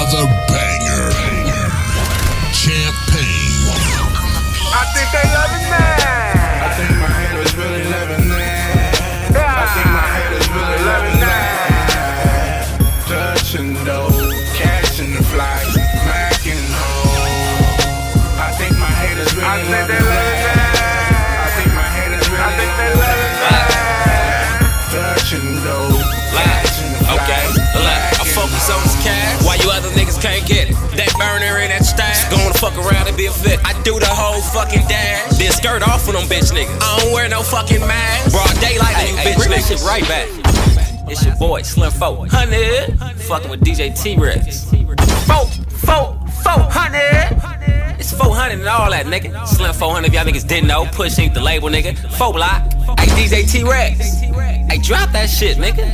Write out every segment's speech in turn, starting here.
Another banger. Champagne. I think they loving that. I think my haters really loving that. I think my haters really loving that. Touching those, catching the flies, macking home. I think my haters really loving that. I think my haters really loving that. Touching those, catching the flies. Okay, look, I focus on this cash. Why you other niggas can't get it? That burner in that stash. Going to fuck around and be a fit. I do the whole fucking dash. Then skirt off with them bitch niggas. I don't wear no fucking mask. Broad daylight on you bitch niggas. Shit right back. It's your boy Slim 400. Fucking with DJ T-Rex. 400. It's 400 and all that, nigga. Slim 400 if y'all niggas didn't know. Push ain't the label, nigga. 4 block. Hey, DJ T-Rex. Hey, drop that shit, nigga.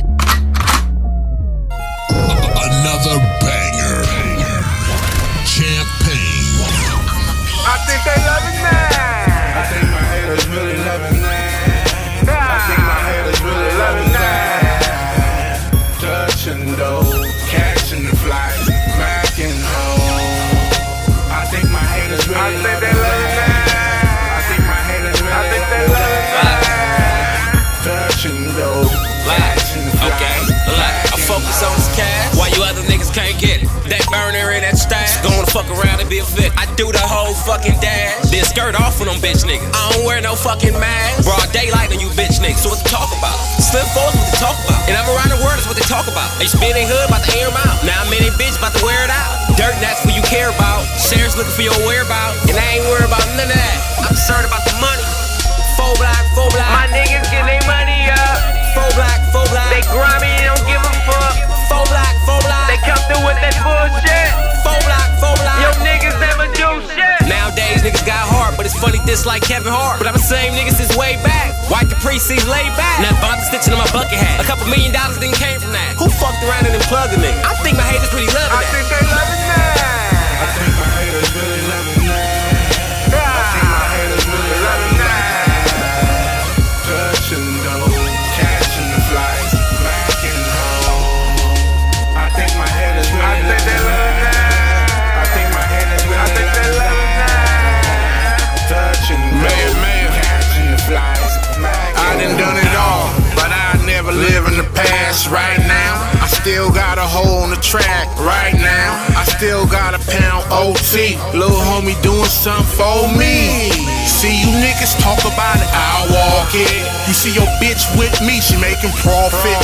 Another banger. Champagne. I think they loving that. I think my haters really loving that. I think my haters really loving that. Touching those, catching the flies, macking home. I think my haters really loving that. I think my haters really loving that. Touching those, catching the flies. Okay, look, I focus on this cash. Why you other niggas can't get it? That burner in that stash. Going to fuck around and be a fit. I do the whole fucking dash. Then skirt off with them bitch niggas. I don't wear no fucking mask. Broad daylight on you bitch niggas. So what they talk about? Slim 4's what they talk about. And I'm around the world, that's what they talk about. They spit in hood, about to air them out. Now I'm in a bitch, about to wear it out. Dirt, that's what you care about. Shares looking for your whereabouts. And I ain't worried about none of that. I'm concerned about the money. 4 block. My niggas get their money up. 4 block. They grimy, they don't give a fuck. 4 block. They come through with that bullshit. 4 block. Yo niggas never do shit. Nowadays niggas got hard, but it's funny this like Kevin Hart. But I'm the same niggas since way back. White Caprices laid back. Now Bonta stitching on my bucket hat. A couple $1 million didn't came from that. Who fucked around and then plugged a nigga? I think my haters really loving I that. think they loving that. I think my haters really loving that. I think my haters really loving that. Touching those, catching the flies, macking home. I think my haters really loving that. I think my haters really loving that. Touching those, catching the flies, macking home. I done it all, but I never live in the past. Right now, I still got a hole in the track. Right now, I still got a pound OT. Little homie doing something for me. See you niggas talk about it, I'll walk it. You see your bitch with me, she making profit.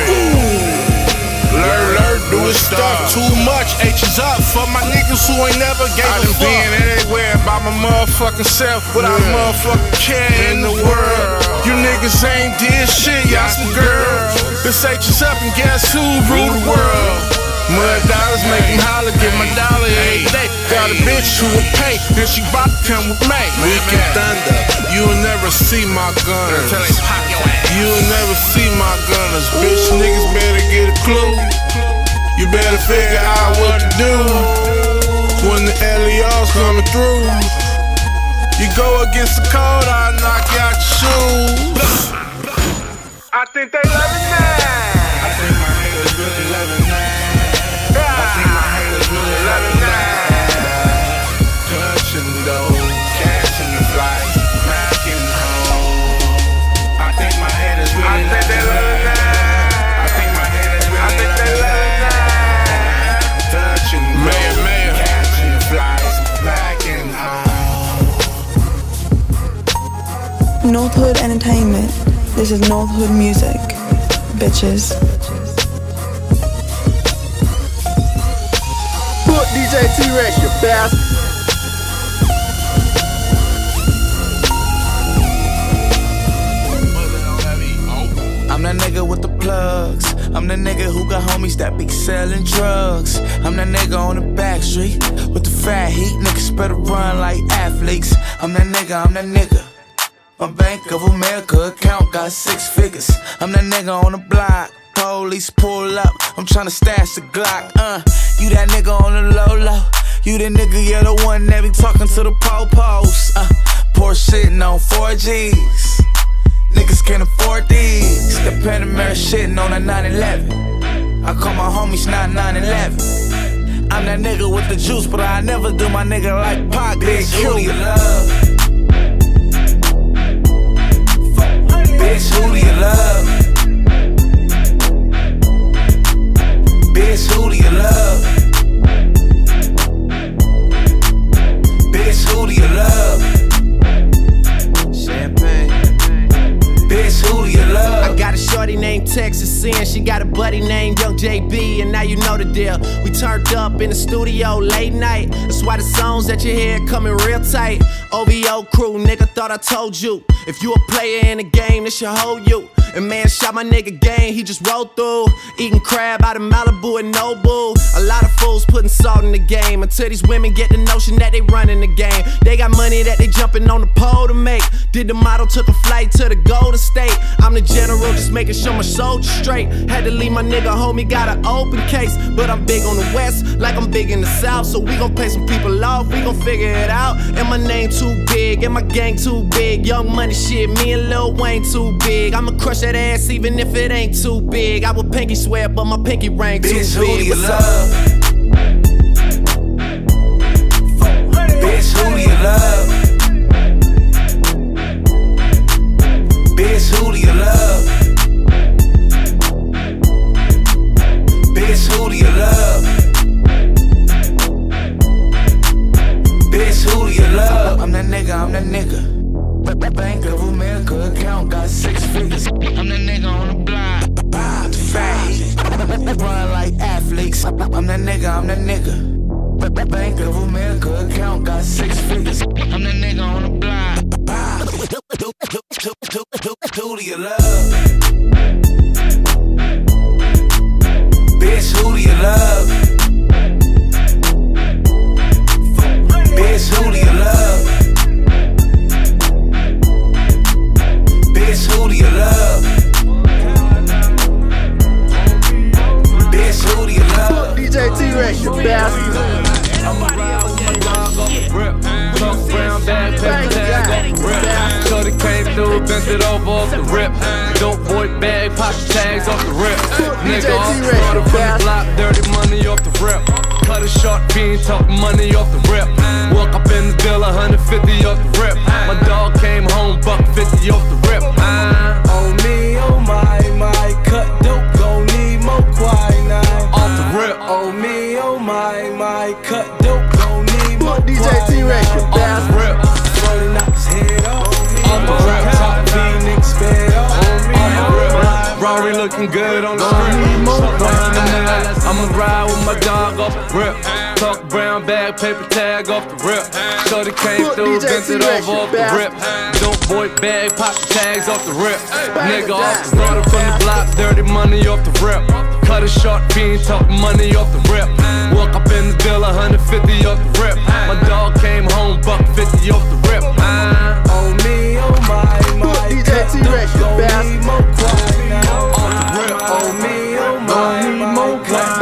Learn, doing stuff too much. H is up for my niggas who ain't never gave a fuck. I done been everywhere by my motherfucking self without a motherfucking care in the world. You niggas ain't did shit, y'all some girls. This H is up and guess who rule the world? Mud dollars make him holler, get my dollar every day. Got a bitch who will pay, and she bout to come with me. Weekend thunder, you'll never see my gunners. You'll never see my gunners. Bitch, niggas better get a clue. You better figure out what to do when the LEO's coming through. You go against the code, I'll knock you out your shoes. I think they loving that. I think my haters really loving that. I think my haters really loving that. Touching those, catching the flies, macking home. I think my haters really loving that. I think my haters really loving that. Touching those, catching the flies, macking home. North Hood Entertainment. This is North Hood music, bitches. Put DJ T-Rex, you bastard. I'm that nigga with the plugs. I'm the nigga who got homies that be selling drugs. I'm that nigga on the back street with the fat heat. Niggas better run like athletes. I'm that nigga. My Bank of America account got 6 figures. I'm that nigga on the block. Police pull up, I'm tryna stash the Glock. You that nigga on the low. You the nigga, you're the one that be talking to the po-pos. Poor shitting on 4Gs. Niggas can't afford these. The Panamera shitting on a 911. I call my homies not 911. I'm that nigga with the juice, but I never do my nigga like Pac. Bitch, who do you love? Bitch, who do you love? Bitch, who do you love? Bitch, who do you love? Champagne. Bitch, who do you love? I got a shorty named Texas Sin. She got a buddy named Young JB, and now you know the deal. We turned up in the studio late night. That's why the songs that you hear coming real tight. OVO crew, nigga, thought I told you. If you a player in the game, this should hold you. And man, shot my nigga game, he just rolled through. Eating crab out of Malibu and Nobu. A lot of fools putting salt in the game, until these women get the notion that they running the game. They got money that they jumping on the pole to make. Did the model, took a flight to the Golden State. I'm the general, just making sure my soldiers straight. Had to leave my nigga homie, got an open case. But I'm big on the west, like I'm big in the south. So we gon' pay some people off, we gon' figure it out. And my name too big, and my gang too big. Young Money shit, me and Lil Wayne too big. I'ma crush that ass even if it ain't too big. I would pinky swear, but my pinky ring too big. Bitch, who do you love? Bitch, who do you love? Bitch, who do you love? Bitch, who do you love? Bitch, who do you love? I'm that nigga, I'm that nigga. Bank of America account got 6 figures. I'm that nigga on the block. Fat. Run like athletes. I'm that nigga, I'm that nigga. Bank of America account got 6 figures. I'm that nigga on the block. Who do you love? Bitch, who do you love? Bitch, who do you love? Bitch, who do you love? Bitch, who do you love? DJ T-Rex, you bastard. I'ma ride with my dog off the rip. Tuck brown bag, paper tag off the rip. Shorty came through, bent it over off the rip. Dope boy bag, pocket tags off the rip. Nigga off the water from the block, dirty money off the rip. Cut a short fiend, talk money off the rip. Walk up in the deal, 150 off the rip. My dog came home, $150 off the rip. Oh me, oh my, cut dope, gon' need more quinine. Off the rip. Oh me, oh my, cut dope, gon' need more DJ T-Rex, you Off bastard. the rip. Brody knock his head off. Off the rip. Top V, nigga sped off. Off the rip. Rory looking good on the strip. I'ma ride with my dog off the rip. Tuck brown bag, paper tag off the rip. Shorty came through, bent it over off the rip. Dope boy bag, pocket tags off the rip. Nigga off the water from the block, dirty money off the rip. Cut a short fiend, talk money off the rip. Walk up in the deal, 150 off the rip. My dog came home, $150 off the rip. Oh me, oh my, DJ T-Rex, you bastard. Off the rip. Oh me, oh my,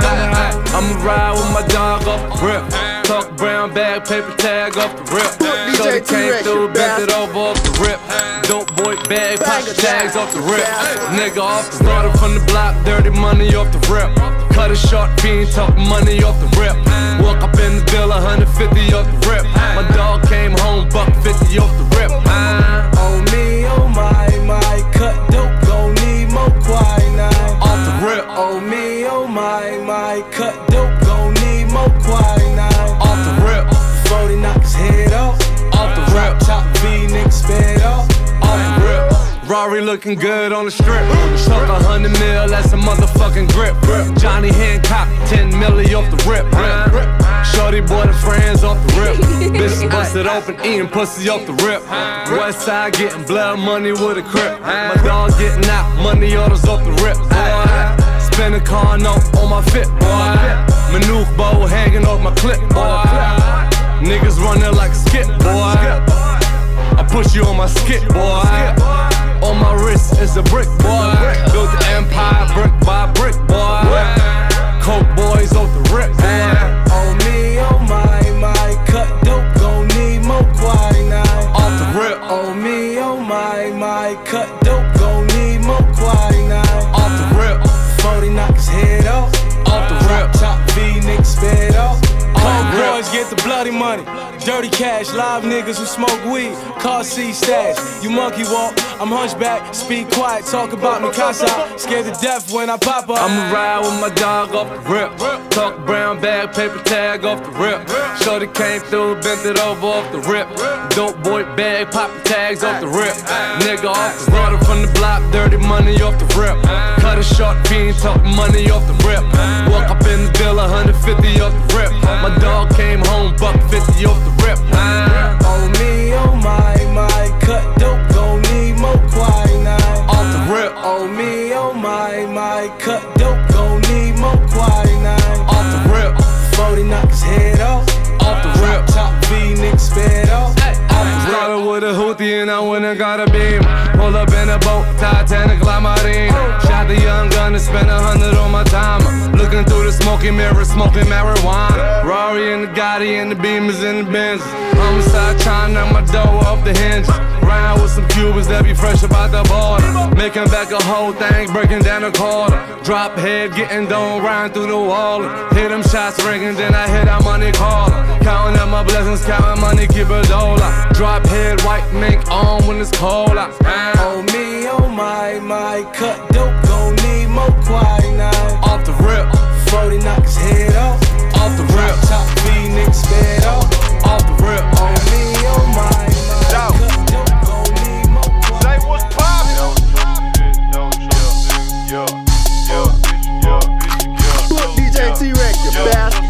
I'ma ride with my dog off the rip. Tuck brown bag, paper tag off the rip. Shorty came through, bent it over off the rip. Dope boy bag, pocket tags off the rip. Nigga off the water from the block, dirty money off the rip. Cut a short fiend, talk money off the rip. Walk up in the deal, 150 off the rip. My dog came home, $150 off the rip. oh me, oh my, cut dope, gon' need more quinine. Off the rip. Oh me, oh my, cut dope, gon' need more quinine. Off the rip. 40 knock his head off. Off the rip. Top V, nigga sped off. Off the rip. Rory looking good on the strip. Tuck 100 mil, that's a motherfucking grip. Johnny Hancock, 10 milli off the rip. Shorty boy, the friends off the rip. Bitch busted open, eating pussy off the rip. West side getting blood money with a crip. My dog getting out, money orders off the rip. Spin a car note on my fit, boy. Manoof bow hanging off my clip, boy. Niggas running like a skip, boy. I push you on my skip, boy. On my wrist is a brick, boy. Built the empire brick by brick, boy. Coke boys off the rip, boy. Oh me, oh my, cut dope, gon' need more quinine. Off the rip. Oh me, oh my, cut dope, gon' need more quinine. Off the rip. 40 knock his head off. Off the rip. Top V, nigga sped off. niggas who smoke weed, car seat stash. You monkey walk, I'm hunchback, speak quiet, talk about me casa. Scared to death when I pop up. I'ma ride with my dog off the rip. Talk brown bag, paper tag off the rip. Shorty came through, bent it over off the rip. Dope boy bag, pop the tags off the rip. Nigga off the water from the block, dirty money off the rip. Cut a short fiend, talk money off the rip. Walk up in the bill, 150 off the rip. My dog came home, $150 off the rip. On me, oh my, cut dope, gon' need more quinine. Off the rip. On me, oh my, cut dope, gon' need more quinine. Off the rip. 40 knock his head off. Off the rip. Top V, nigga sped off. Started with a hoopty and I went and got a beam. Pull up in a boat, Titanic, La Marine. Shot the young gun and spent 100 on my timer. Looking through the smoky mirror, smoking marijuana. Rari and the Gotti and the Beamers and the Benz. Homicide trying to knock my door off the hinges. Round with some Cubans that be fresh about the border. Making back a whole thing, breaking down a quarter. Drop head, getting done, riding through the wall. Hit them shots ringing, then I hit our money caller. Counting up my blessings, counting money, keep a dollar. Drop head, white mink on when it's cold out. On me, oh my, cut dope, gon' need more quinine. Off the rip. 40 knock his head off. Off the rip. Top V, nigga sped off. Off the rip. On me, oh my, cut dope, gon' need more quinine. Say what's poppin'? Book DJ T-Rex, you bastard.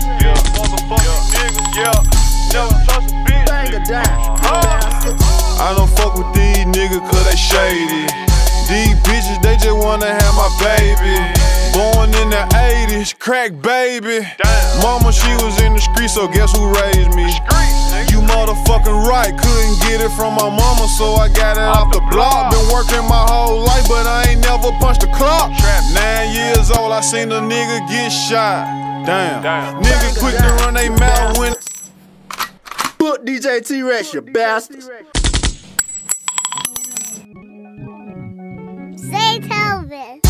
Bang or die, you bastard. I don't fuck with these niggas cause they shady. These bitches, they just wanna have my baby. Born in the 80s, crack baby. Mama, she was in the street, so guess who raised me? You motherfucking right, couldn't get it from my mama, so I got it off the block. Been working my whole life, but I ain't never punched a clock. 9 years old, I seen a nigga get shot. Damn. Niggas quick to run they mouth when. Book DJ T-Rex, you bastard. Say Telvin.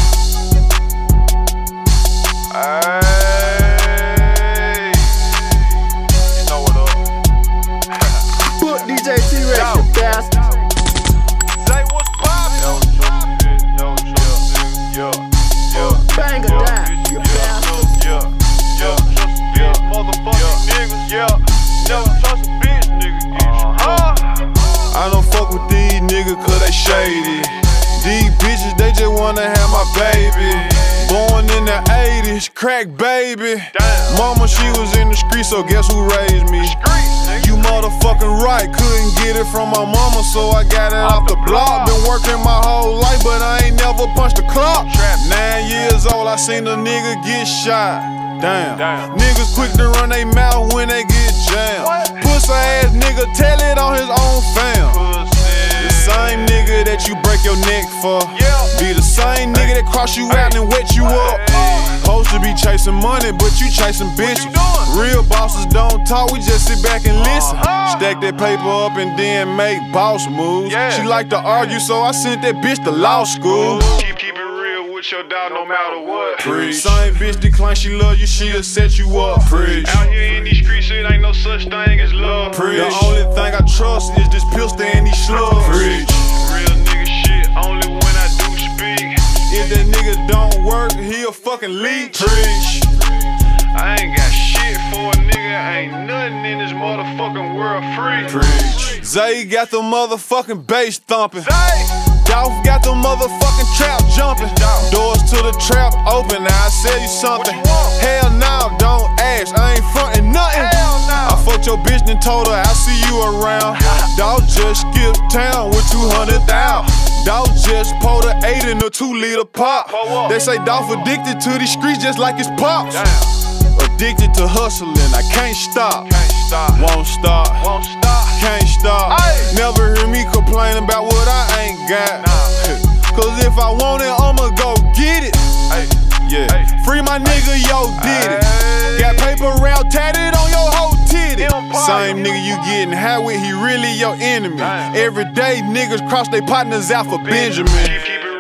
Hey, you know what up? Book DJ T-Rex, you bastard. Say what's poppin'? Bang or die, you bastard. Motherfucking niggas, never trust a bitch, nigga. I don't fuck with these niggas cause they shady. These bitches, they just wanna have my baby. Born in the 80s, crack baby. Mama, she was in the street, so guess who raised me? You motherfucking right, couldn't get it from my mama, so I got it off the block. Been working my whole life, but I ain't never punched a clock. 9 years old, I seen a nigga get shot. Damn. Niggas quick to run they mouth when they get jammed. Pussy ass nigga, tell it on his own fam. The same nigga that you break your neck for. Be the same nigga that cross you out and wet you up. Supposed to be chasing money, but you chasing bitches. Real bosses don't talk, we just sit back and listen. Stack that paper up and then make boss moves. She like to argue, so I sent that bitch to law school. Keep it real with your dog no matter what. Preach. Same bitch decline, she love you, she'll set you up. Preach. Out here in these streets, it ain't no such thing as love. Preach. The only thing I trust is this pistol and these slugs. Preach. Real nigga shit, only when I do speak. If that nigga don't work, he a fucking leech. Preach. I ain't got shit for a nigga, ain't nothing in this motherfucking world free. Preach. Zay got the motherfucking bass thumping. Dolph got the motherfucking trap jumping. Doors to the trap open, now I sell you something. Hell no, don't ask, I ain't frontin' nothing. I fucked your bitch and told her I'll see you around. Dog just skipped town with 200,000. Dog just pulled an 8 in a 2-liter pop. They say Dolph addicted to these streets just like his pops. Addicted to hustling, I can't stop. Won't stop. Can't stop. Never hear me complain about what I ain't got. Cause if I want it, I'ma go get it. Yeah. Free my nigga, yo, did it. Got paper round tatted on your whole titty. Same nigga you getting high with, he really your enemy. Every day niggas cross they partners out for Benjamin. Keep it real with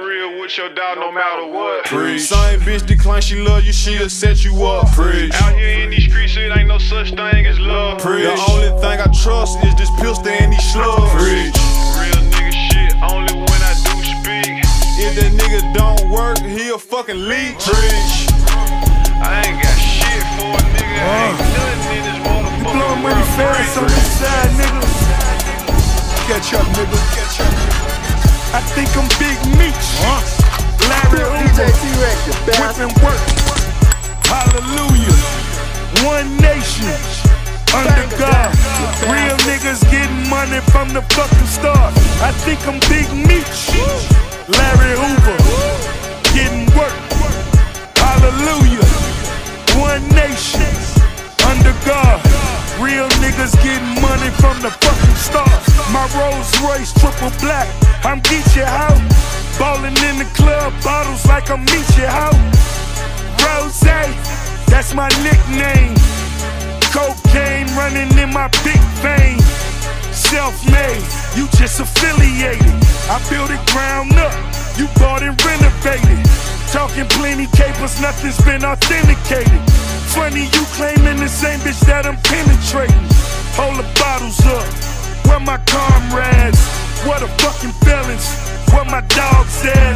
with your dog no matter what. Preach. Same bitch decline, she love you, she'll set you up. Preach. Out here in these streets, it ain't no such thing as love. Preach. The only thing I trust is this pistol and these slugs. Preach. Real nigga shit, only when I do speak. If that nigga don't work, he a fucking leak. Preach. I ain't got shit for a nigga, ain't nothing in this motherfucker. You blowin' money fast on this side, nigga. Catch up, nigga. Catch up. I think I'm Big Meech. Larry DJ T-Rex, you bastard. Whipping work. Hallelujah. One nation. Under God. Real niggas getting money from the fucking start. I think I'm Big Meech. Larry Hoover. Getting work. Hallelujah. One nation. Under God. Real niggas getting money from the fucking start. My Rolls Royce triple black. I'm Geechee out. Ballin' in the club, bottles like I'm Meechee out. Rose, that's my nickname. Cocaine running in my big vein. Self-made, you just affiliated. I built it ground up, you bought and renovated. Talking plenty capers, nothing's been authenticated. Funny you claiming the same bitch that I'm penetrating. Hold the bottles up, where my comrades? What a fucking feelings, where my dogs at?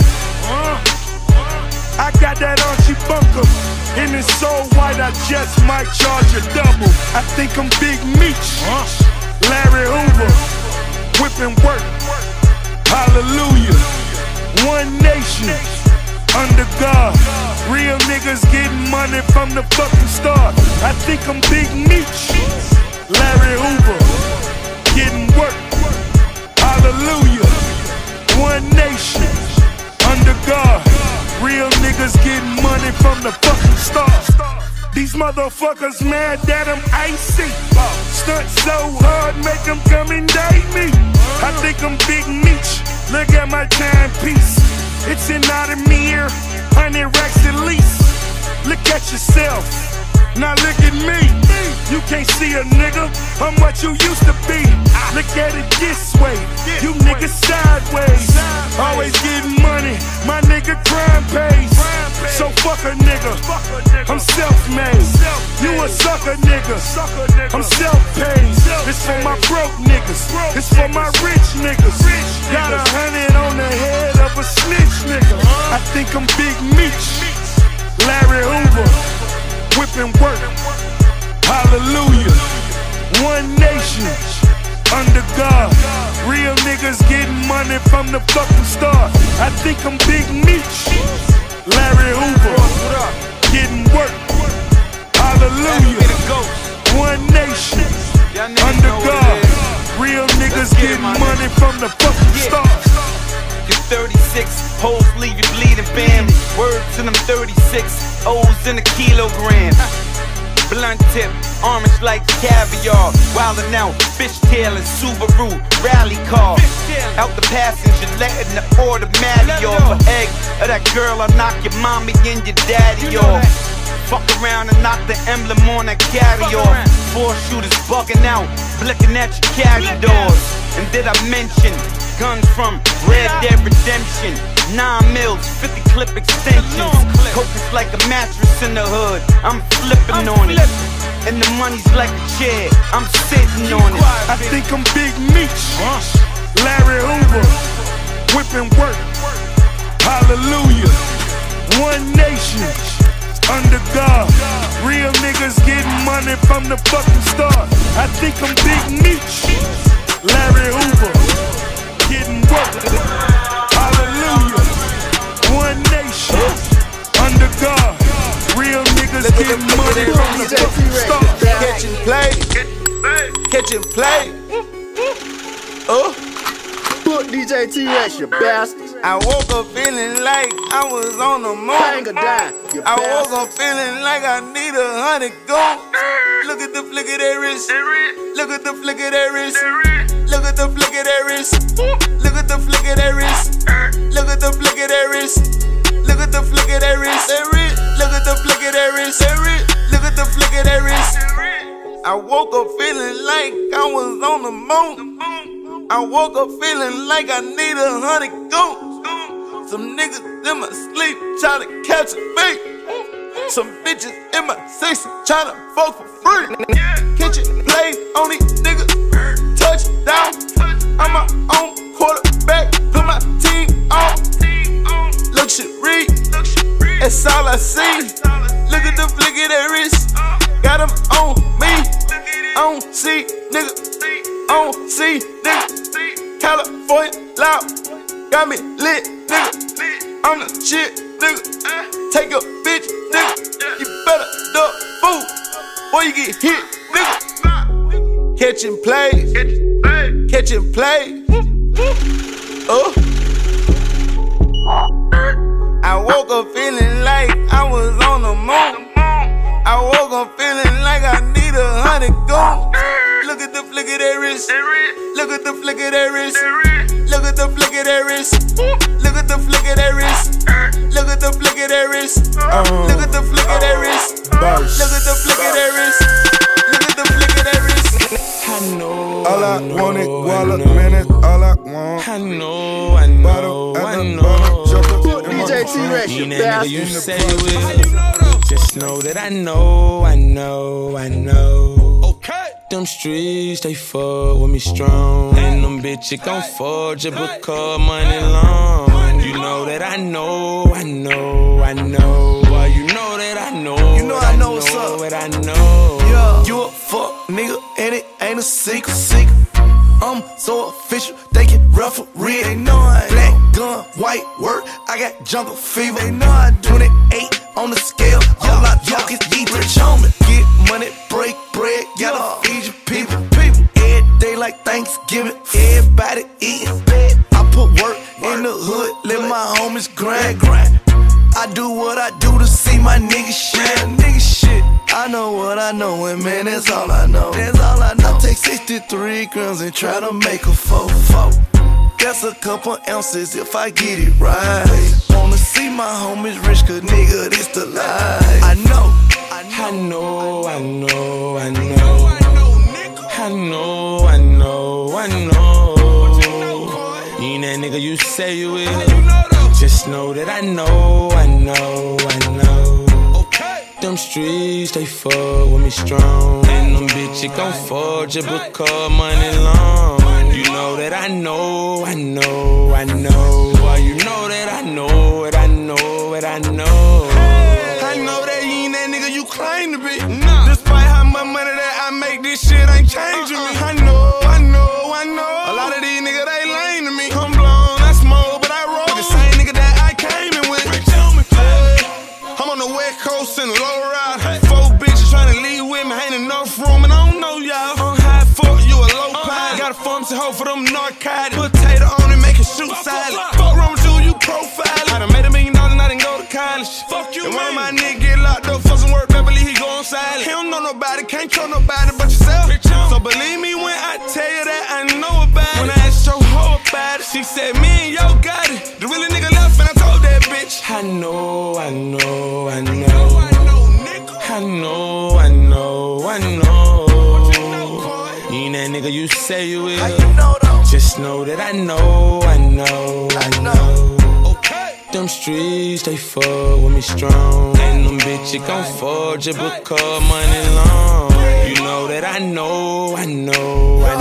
I got that Archie Bunker, and it's so white I just might charge a double. I think I'm Big Meech, Larry Hoover, whipping work. Hallelujah, one nation, under God. Real niggas getting money from the fucking start. I think I'm Big Meech, Larry Hoover, getting work. Hallelujah, one nation, under God. Real niggas getting money from the fucking start. These motherfuckers mad that I'm icy. Stunt so hard, make them come and date me. I think I'm Big Meech, look at my timepiece. It's an Audemars, 100 racks at least. Look at yourself, now look at me. You can't see a nigga, I'm what you used to be. Look at it this way, you niggas sideways. Always getting money, my nigga crime pays. So fuck a nigga, I'm self-made. You a sucker nigga, I'm self-paid. It's for my broke niggas, it's for my rich niggas. Got 100 on the head of a snitch nigga. I think I'm Big Meech, Larry Hoover, whipping work. Hallelujah, one nation, under God. Real niggas getting money from the fucking start. I think I'm Big Meech, Larry Hoover, getting work. Hallelujah, one nation, under God. Real niggas getting money from the fucking start. You're 36, hoes leave you bleeding, bam. Word to them 36, O's in a kilogram. Blunt tip, orange like caviar. Wildin' out, fishtail and Subaru rally car. Out the passenger, letting the automatic off. An egg of that girl, I'll knock your mommy and your daddy off. Fuck around and knock the emblem on that carry off. 4 shooters bugging out, blicking at your carry doors. And did I mention guns from Red Dead Redemption? 9 mils, 50 clip extensions. Coke is like a mattress in the hood, I'm flipping on it. And the money's like a chair, I'm sitting on it. I think I'm Big Meech, Larry Hoover, whipping work. Hallelujah, one nation, under God. Real niggas getting money from the fucking start. I think I'm Big Meech, Larry Hoover, getting work. Hallelujah, one nation, under God. Real niggas getting money from the fucking start. Catch and play, catch and play. Book DJ T-Rex, you bastard. I woke up feeling like I was on the moon. Bang or die, you I bastard. woke up feeling like I need 100 gold. Look at the flick of their wrist. Look at the flick of their wrist. Look at the flick of their wrist. Look at the flick of their wrist. Look at the flick of their wrist. Look at the flick of their wrist. Look at the flick of their wrist. Look at the flick of their wrist. I woke up feeling like I was on the moon. I woke up feeling like I need 100 gold. Some niggas in my sleep tryna catch a beat. Some bitches in my 60 tryna fuck for free. Kitchen play on these niggas, touchdown. I'm my own quarterback, put my team on. Luxury, that's all I see. Look at the flick of that wrist, got them on me. On C, nigga, on C, nigga. California loud, got me lit, nigga. I'm the shit, nigga. Take a bitch, nigga. You better duck food, before you get hit, nigga. Catching plays, catching plays. I woke up feeling like I was on the moon. I woke up feeling like I need 100 goons. Look at the flick of that wrist. Look at the flick of that wrist. Look at the flick of that wrist. Look at the flick of that wrist. Look at the flick of that wrist. Look at the flick of that wrist. Look at the flick of that wrist. Look at the flick of that wrist. I know. All I want is Walla minutes. All I want. I know. DJ T-Rex, you bastard. You say you will. Just know that I know. Okay. Them streets, they fuck with me strong. And them bitches gon' forge it because money long. You know that I know. Well, you know that I know. You know I know what's up. What I know. Yeah. You a fuck nigga and it ain't a secret. I'm so official, they can referee. They know I black gun, white work, I got jungle fever. They know I 28 on the scale, all I talk is eat rich on me. Get money, break bread, gotta feed your people. Every day like Thanksgiving, everybody eating. I put work in the hood, let my homies grind. I do what I do to see my niggas shine. I know what I know, and man, that's all I know. I take 63 grams and try to make a 4-4. That's a couple ounces if I get it right. Wanna see my homies rich, cause nigga, this the life. I know. You ain't that nigga you say you is. Just know that I know. Them streets, they fuck with me strong. And them bitches gon' forge it because money long. You know that I know. Well, you know that I know. I know that you ain't that nigga you claim to be. Despite how much money that I make, this shit ain't changing me. I know. A lot of these niggas, they lame to me. I'm blown, I smoke, but I roll with the same nigga that I came in with. I'm on the West Coast in a low ride. 4 bitches tryna leave with me, ain't enough room, and I don't know y'all. I'm high fuck, you a low pie. Got a pharmacy hoe for them narcotics. Potato on it, make it shoot salad. Fuck wrong with you profile. I done made $1 million and I didn't go to college. Fuck you, and one of my niggas get locked up for some work, I believe he gon' silent. He don't know nobody, can't trust nobody but yourself. So believe me when I tell you that I know about it. When I asked your hoe about it, she said me and yo got it. The really nigga left and I told that bitch. I know. You ain't that nigga you say you is. Just know that I know. Them streets, they fuck with me strong. And them bitches gon' forge it because money long. You know that I know. Well, you know that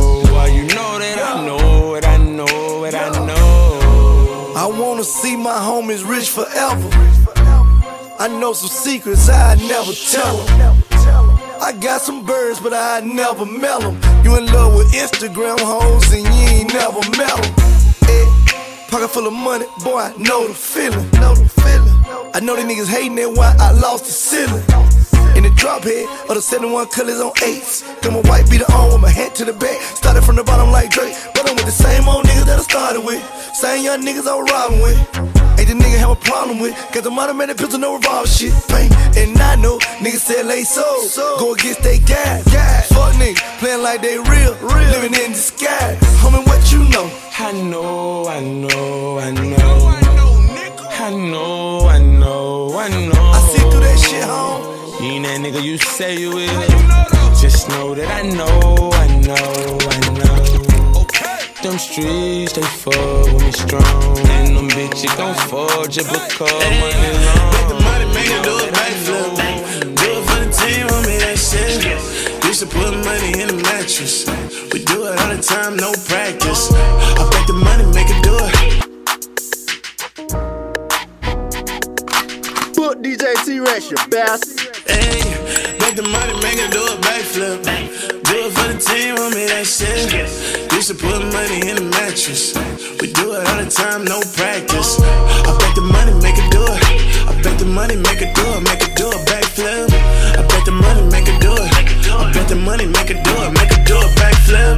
I know. I wanna see my homies rich forever. I know some secrets I never tell them. I got some birds, but I never mail them. You in love with Instagram hoes and you ain't never met them. Pocket full of money, boy, I know the feeling. I know these niggas hating it why I lost the ceiling. In the drop head of the 71 colors on 8s. Got my white beater on with my head to the back. Started from the bottom like Drake, but I'm with the same old niggas that I started with. Same young niggas I was robbing with. Ain't the nigga have a problem with. Got the automatic pistol, no revolver shit. Bang. And I know niggas sell they soul. Go against they guys. Fuck niggas, playing like they real. Living in disguise. Homie, what you know? I know. I see through that shit, home. You ain't that nigga you say you is. Just know that I know. them streets, they fuck with me strong. And them bitches gon' fall just because money long. Make the money, make it do it backflip. Do it for the team, homie, that shit. Used to put money in the mattress. We do it all the time, no practice. I bet the money, make it do it. Book DJ T-Rex, you bastard. Hey, make the money, make it do a backflip. Do it for the team, homie, that shit. Used to put money in the mattress. We do it all the time, no practice. I bet the money, make it do it. I bet the money, make it do it, make it do a backflip. I bet the money, make it do it. I bet the money, make it do it, make it do a backflip.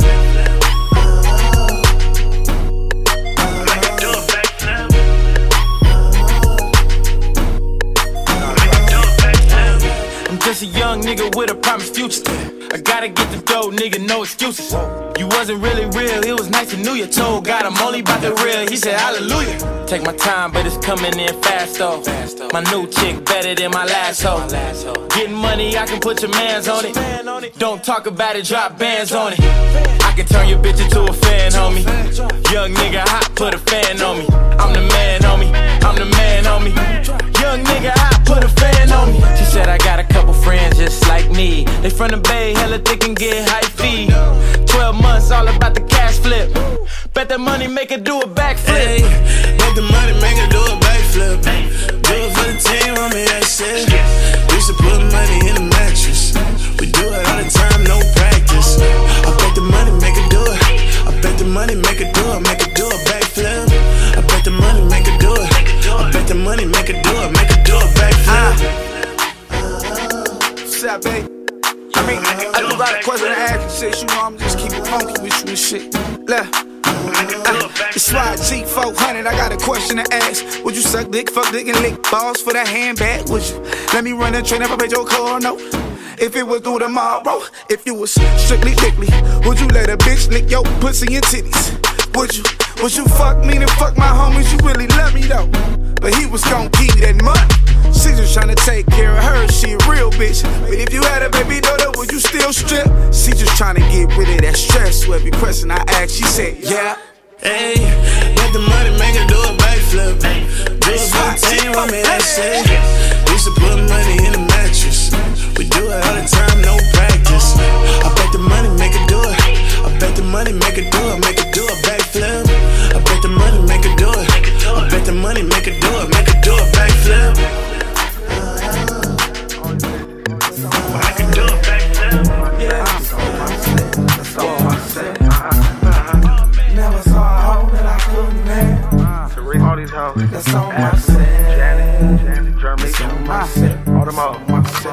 Just a young nigga with a promised future. I gotta get the dough, nigga, no excuses. You wasn't really real, it was nice to know you. Told God I'm only about the real, he said hallelujah. Take my time, but it's coming in fast though. My new chick better than my last hoe. Getting money, I can put your mans on it. Don't talk about it, drop bands on it. I can turn your bitch into a fan, homie. Young nigga hot, put a fan on me. I'm the man, homie. I'm the man, homie. Young nigga hot, put a fan on me. She said I got a couple friends just like me. They from the Bay, hella thick and get high fee. 12 months, all about the cash flip. Bet that money make her do a backflip. Hey, make the money, make her do a backflip. Do it for the team, homie, that shit. Used to put money in the mattress. We do it all the time, no practice. I bet the money, make her do it. I bet the money, make her do it, make her do a backflip. I bet the money, make her do it. I bet the money, make her do it, make her do a backflip. What's up, babe? I do got a question to ask you, shit. You know I'm just keeping funky with you and shit. Look, it's YG 400. I got a question to ask. Would you suck dick, fuck dick, and lick balls for that handbag? Would you let me run the train if I paid your car? No. If it was through tomorrow, if you was strictly dickly, would you let a bitch lick your pussy and titties? Would you fuck me and fuck my homies? You really love me though, but he was gon' give you that money. She just tryna take care of her, she a real bitch. But if you had a baby daughter, would you still strip? She just tryna get rid of that stress. So every question I asked, she said, yeah. Hey, let the money make her do a backflip. Do it for the team, homie, that shit. Used to put money in the mattress. We do it all the time, no practice. I bet the money make her do it. I bet the money make her do it, make her do a backflip. I bet the money make her do it. I bet the money make her do it, make her do a backflip. All these hoes. That's on my set. Janet, Jeremy, all them all.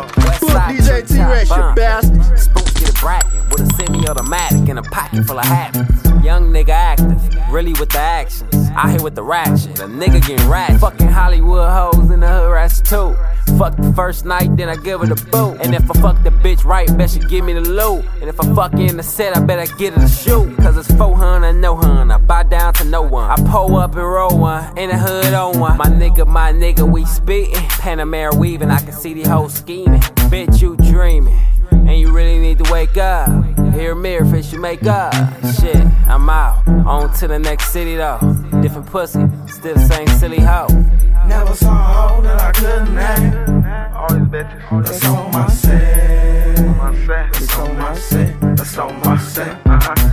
DJ T-Rex, you bastard. Spooks get a bracket with a semi-automatic and a pocket full of habits. Young nigga active, really with the actions. Out here with the ratchet, a nigga getting ratchet. Fucking Hollywood hoes in the hood rats too. Fuck the first night, then I give her the boot. And if I fuck the bitch right, bet she give me the loot. And if I fuck in the set, I better get her the shoot. Cause it's 400, no hun, I bow down to no one. I pull up and roll one, in the hood on one. My nigga, we spittin'. Panamera weaving, I can see the whole scheming. Bitch, you dreaming, and you really need to wake up. Here, mirror, fish, you make up. Shit, I'm out, on to the next city though. Different pussy, still the same silly hoe. Never saw a hoe that I couldn't name. All these bitches. That's on my set. That's on my set. That's on my set.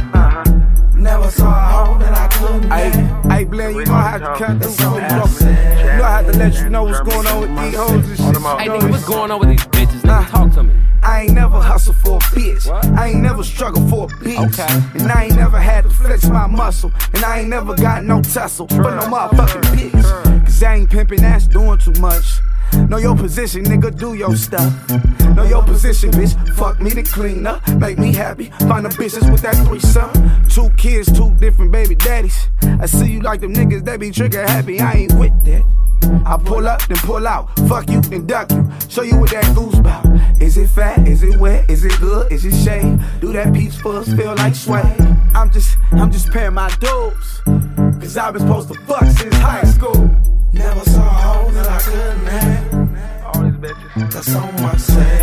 Never saw a hoe that I couldn't name. Hey, Blaine, you know I have to cut this whole property. You know I have to let you know what's going on with these hoes and shit. Hey, nigga, what's going on with these bitches? Nigga, talk to me. I ain't never hustled for a bitch. I ain't never struggled for a bitch. Okay. And I ain't never had to flex my muscle. And I ain't never got no tussle for no motherfucking bitch. Cause I ain't pimping ass doing too much. Know your position, nigga, do your stuff. Know your position, bitch. Fuck me to clean up, make me happy. Find the bitches with that threesome. 2 kids, 2 different baby daddies. I see you like them niggas that be trigger happy. I ain't with that. I pull up, then pull out. Fuck you, then duck you. Show you what that goose bout. Is it fat? Is it wet? Is it good? Is it shade? Do that peach fuzz feel like swag? I'm just paying my dues. Cause I've been supposed to fuck since high school. Never saw a hoe that I couldn't have. All these bitches. That's on my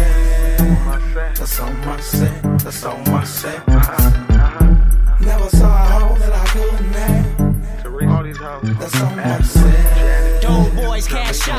set. That's on my set. That's on my set. Never saw a hoe that I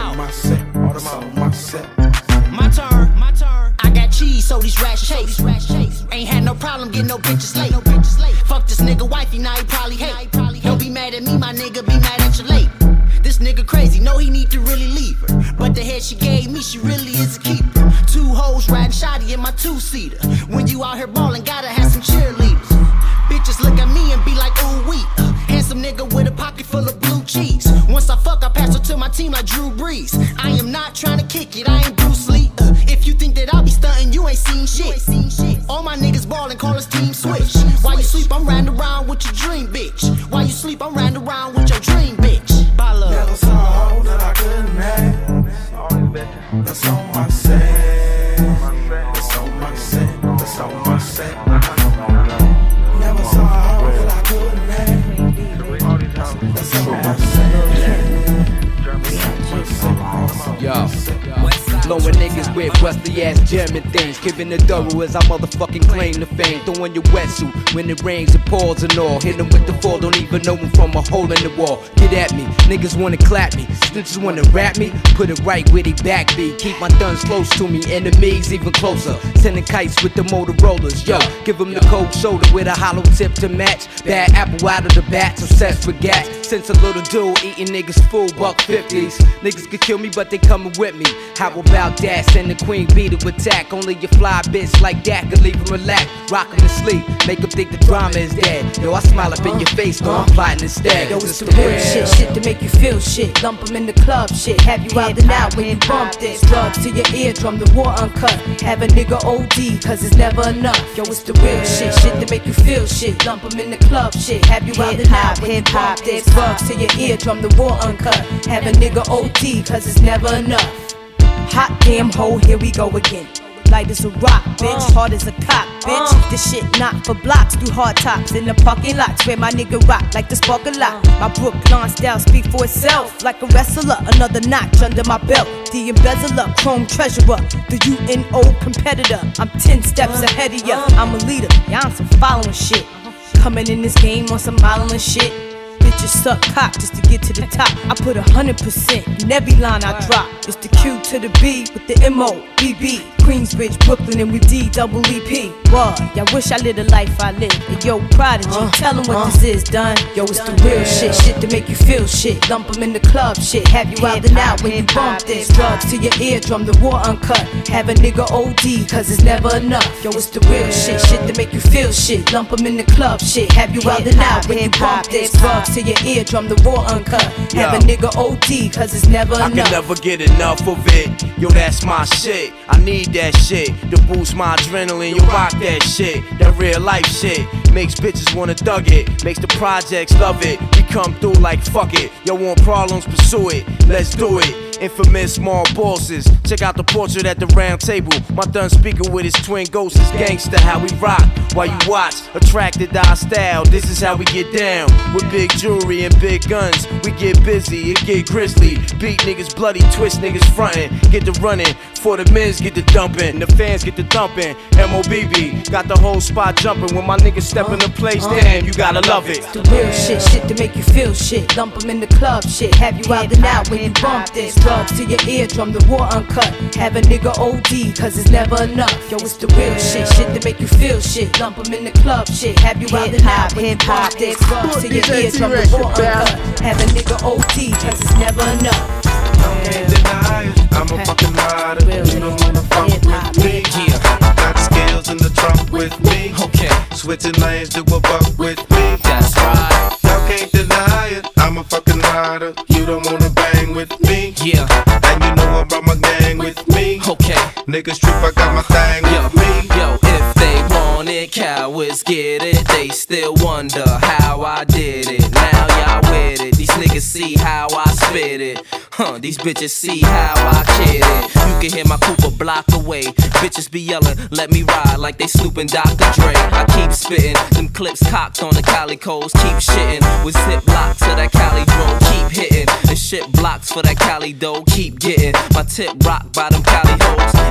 out. That's on myself. My turn. I got cheese, so these rats chase. Ain't had no problem getting no bitches late. Fuck this nigga wifey, now he probably hate. Don't be mad at me, my nigga, be mad at you late. This nigga crazy, know he need to really leave her. But the head she gave me, she really is a keeper. 2 hoes riding shoddy in my 2-seater. When you out here ballin', gotta have some cheerleaders. Bitches look at me and be like, ooh wee. Handsome nigga with a pocket full of blue cheese. Once I fuck, I pass her to my team like Drew Brees. I am not trying to kick it, I ain't Bruce Lee. If you think that I'll be stuntin', you ain't seen shit. All my niggas ballin', call us Team Switch. While you sleep, I'm riding around with your dream bitch. While you sleep, I'm riding around with your dream bitch. Bala. Never saw a hoe that I couldn't have. That's on my set. That's on my set. That's on my set. Never saw a hoe that I couldn't have. That's on my set. Yo. Blowing niggas with rusty ass German things. Giving the double as I motherfucking claim the fame. Throwing your wetsuit when it rains and pours and all. Hit them with the fall, don't even know them from a hole in the wall. Get at me, niggas wanna clap me. Snitches wanna rap me, put it right where they back be. Keep my guns close to me, enemies even closer. Sending kites with the Motorola's, yo. Give them the cold shoulder with a hollow tip to match. Bad apple out of the bat, obsessed with gas. Since a little dude eating niggas full $1.50s. Niggas could kill me, but they coming with me. How about that? Send the queen bee to attack. Only your fly bitch like that could leave him relaxed. Rock him to sleep, make him think the drama is dead. Yo, I smile up in your face, though I'm plotting instead. Yo, it's the real shit to make you feel shit. Lump them in the club shit. Have you out and out when you bump this. Drugs to your eardrum, the war uncut. Have a nigga OD, cause it's never enough. Yo, it's the real shit to make you feel shit. Lump them in the club shit. Have you out and out when you bump this. Drugs to your eardrum, the war uncut. Have a nigga OD, cause it's never enough. Hot damn hoe, here we go again. Light as a rock, bitch, hard as a cock, bitch. This shit not for blocks, through hard tops in the parking lots where my nigga rock like the spark a lot. My Brooklyn style speak for itself, like a wrestler. Another notch under my belt, the embezzler, chrome treasurer, the UNO competitor. I'm 10 steps ahead of ya. I'm a leader, y'all on some following shit. Coming in this game on some modeling shit. Bitches suck cock just to get to the top. I put 100% in every line I drop. It's the Q to the B with the M-O-B-B. Queensbridge, Brooklyn, and with D-double-E-P. What? Y'all wish I lived the life I live. And yo, Prodigy, tell them what this is, done. Yo, it's the real shit to make you feel shit. Lump them in the club shit. Have you out and out when you bump this. Drugs to your eardrum, the war uncut. Have a nigga OD, cause it's never enough. Yo, it's the real shit to make you feel shit. Lump them in the club shit. Have you out and out when you bump this. Drugs to your eardrum, the war uncut. Have a nigga OD, cause it's never enough. I can never get enough of it. Yo, that's my shit. I need that shit to boost my adrenaline. You rock that shit, that real life shit. Makes bitches wanna thug it, makes the projects love it. We come through like fuck it. Yo, want problems, pursue it. Let's do it. Infamous small bosses. Check out the portrait at the round table. My done speaker with his twin ghosts is gangster. How we rock while you watch. Attracted to our style. This is how we get down. With big jewelry and big guns. We get busy, it get grisly. Beat niggas bloody, twist niggas frontin'. Get the running. For the men's get the dumping. The fans get the thumping. MOBB got the whole spot jumping. When my niggas step in the place, damn, you gotta love it. The real shit to make you feel shit. Lump them in the club shit. Have you out and out when you bump this. Drugs to your eardrum, the war uncut. Have a nigga OD, cause it's never enough. Yo, it's the real shit to make you feel shit. Lump them in the club shit. Have you out and out when you bump this. Drugs to your eardrum, the war uncut. Have a nigga OD, cause it's never enough. Can't deny it, I'm a fucking rider. You don't wanna fuck with me. Got skills in the trunk with me. Okay. Switching lanes to a buck with me. That's right. Y'all can't deny it, I'm a fucking rider. You don't wanna bang with me. Yeah. And you know about my gang with me. Okay. Niggas trip, I got my thing with me. Yo, if they want it, cowards get it. They still wonder how I did it. Now y'all with it. These niggas see how I spit it. These bitches see how I kid it. You can hear my Cooper block away. Bitches be yelling, let me ride like they snooping Dr. Dre. I keep spitting, them clips cocked on the calicos. Keep shitting with zip blocks to that Cali drone. Keep hitting and shit blocks for that Cali dough. Keep getting my tip rocked by them Cali hoes.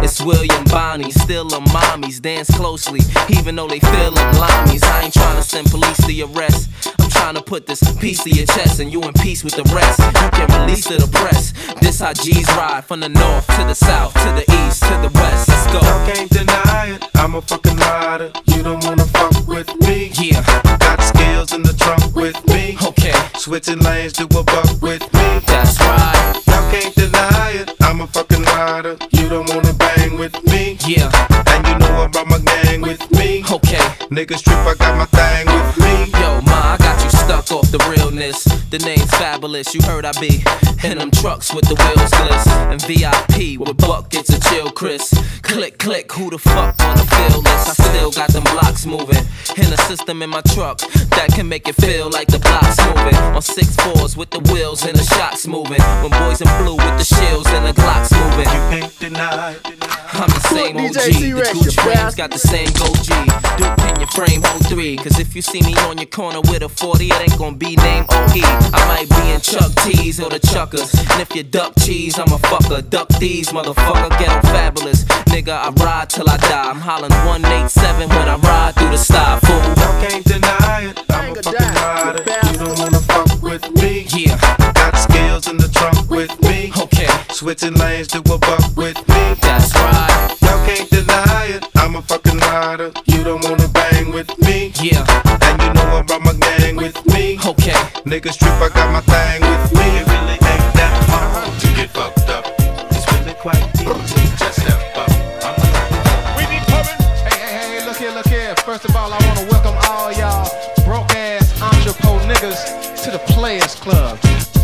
It's William Bonnie, still a mommies. Dance closely, even though they feel them limeys. I ain't trying to send police to your arrest. I'm trying to put this piece to your chest and you in peace with the rest. You can release to the press. This how G's ride from the north to the south, to the east, to the west. Let's go. I can't deny it, I'm a fucking rider. You don't wanna fuck with me. Yeah. Got skills in the trunk with me. Okay. Switching lanes to a buck with me. That's right. Y'all can't deny it, I'm a fucking rider. You don't wanna bang with me. Yeah. And you know I brought my gang with me. Okay. Niggas trip, I got my thing with me. Yo, ma, I got you stuck off the realness. The name's fabulous, you heard I be in them trucks with the wheels gliss. And VIP with buckets of chill Chris. Click, click, who the fuck wanna feel this? I still got them blocks moving. In a system in my truck that can make it feel like the block's moving. On 6-4s with the wheels and the shocks moving. When boys in blue with the shields and the Glocks moving. You can't deny it. I'm the same OG, the Gucci frames got the same Go-G. Duke in your frame, hold 3. Cause if you see me on your corner with a 40, it ain't gonna be named OE. I might be in Chuck T's or the Chuckers. And if you duck cheese, I'm a fucker. Duck these, motherfucker, ghetto fabulous. Nigga, I ride till I die. I'm hollering 187 when I ride through the sky, fool. Y'all can't deny it, I'm a fucking rider. You don't wanna fuck with me. Yeah. Got skills in the trunk with me. Okay. Switching lanes to a buck with me. That's right. Y'all can't deny it, I'm a fucking rider. You don't wanna bang with me. Yeah. And you know I brought my gang with me. Okay. Niggas trip, I got my thing with me. It really ain't that hard to get fucked up. It's really quite easy, just step up. We be coming. Hey, look here. First of all, I wanna welcome all y'all broke ass entrepot niggas to the Players Club.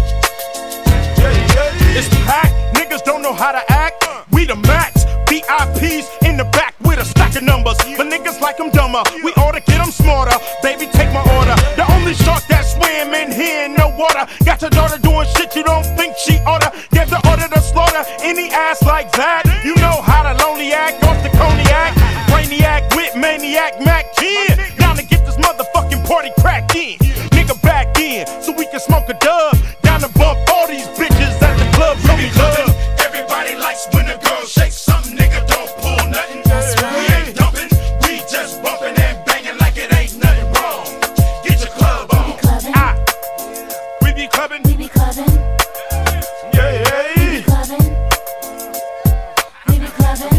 It's packed, niggas don't know how to act. We the max, VIPs in the back with a stack of numbers. But niggas like them dumber, we oughta get them smarter. Baby, take my order. The only shark that swim in here in no water. Got your daughter doing shit you don't think she oughta. Give the order to slaughter any ass like that. You know how to lonely act off the cognac. Brainiac with maniac Mac 10. Down to get this motherfucking party cracked in. Nigga back in, so we can smoke a dub. Down to bump all these bitches at the club. Show me love. Everybody likes when a girl shakes something, nigga don't pull nothing. We ain't dumping, we just bumping and banging like it ain't nothing wrong. Get your club on. We be clubbing. We be clubbing. Yeah. We be clubbing. We be clubbing.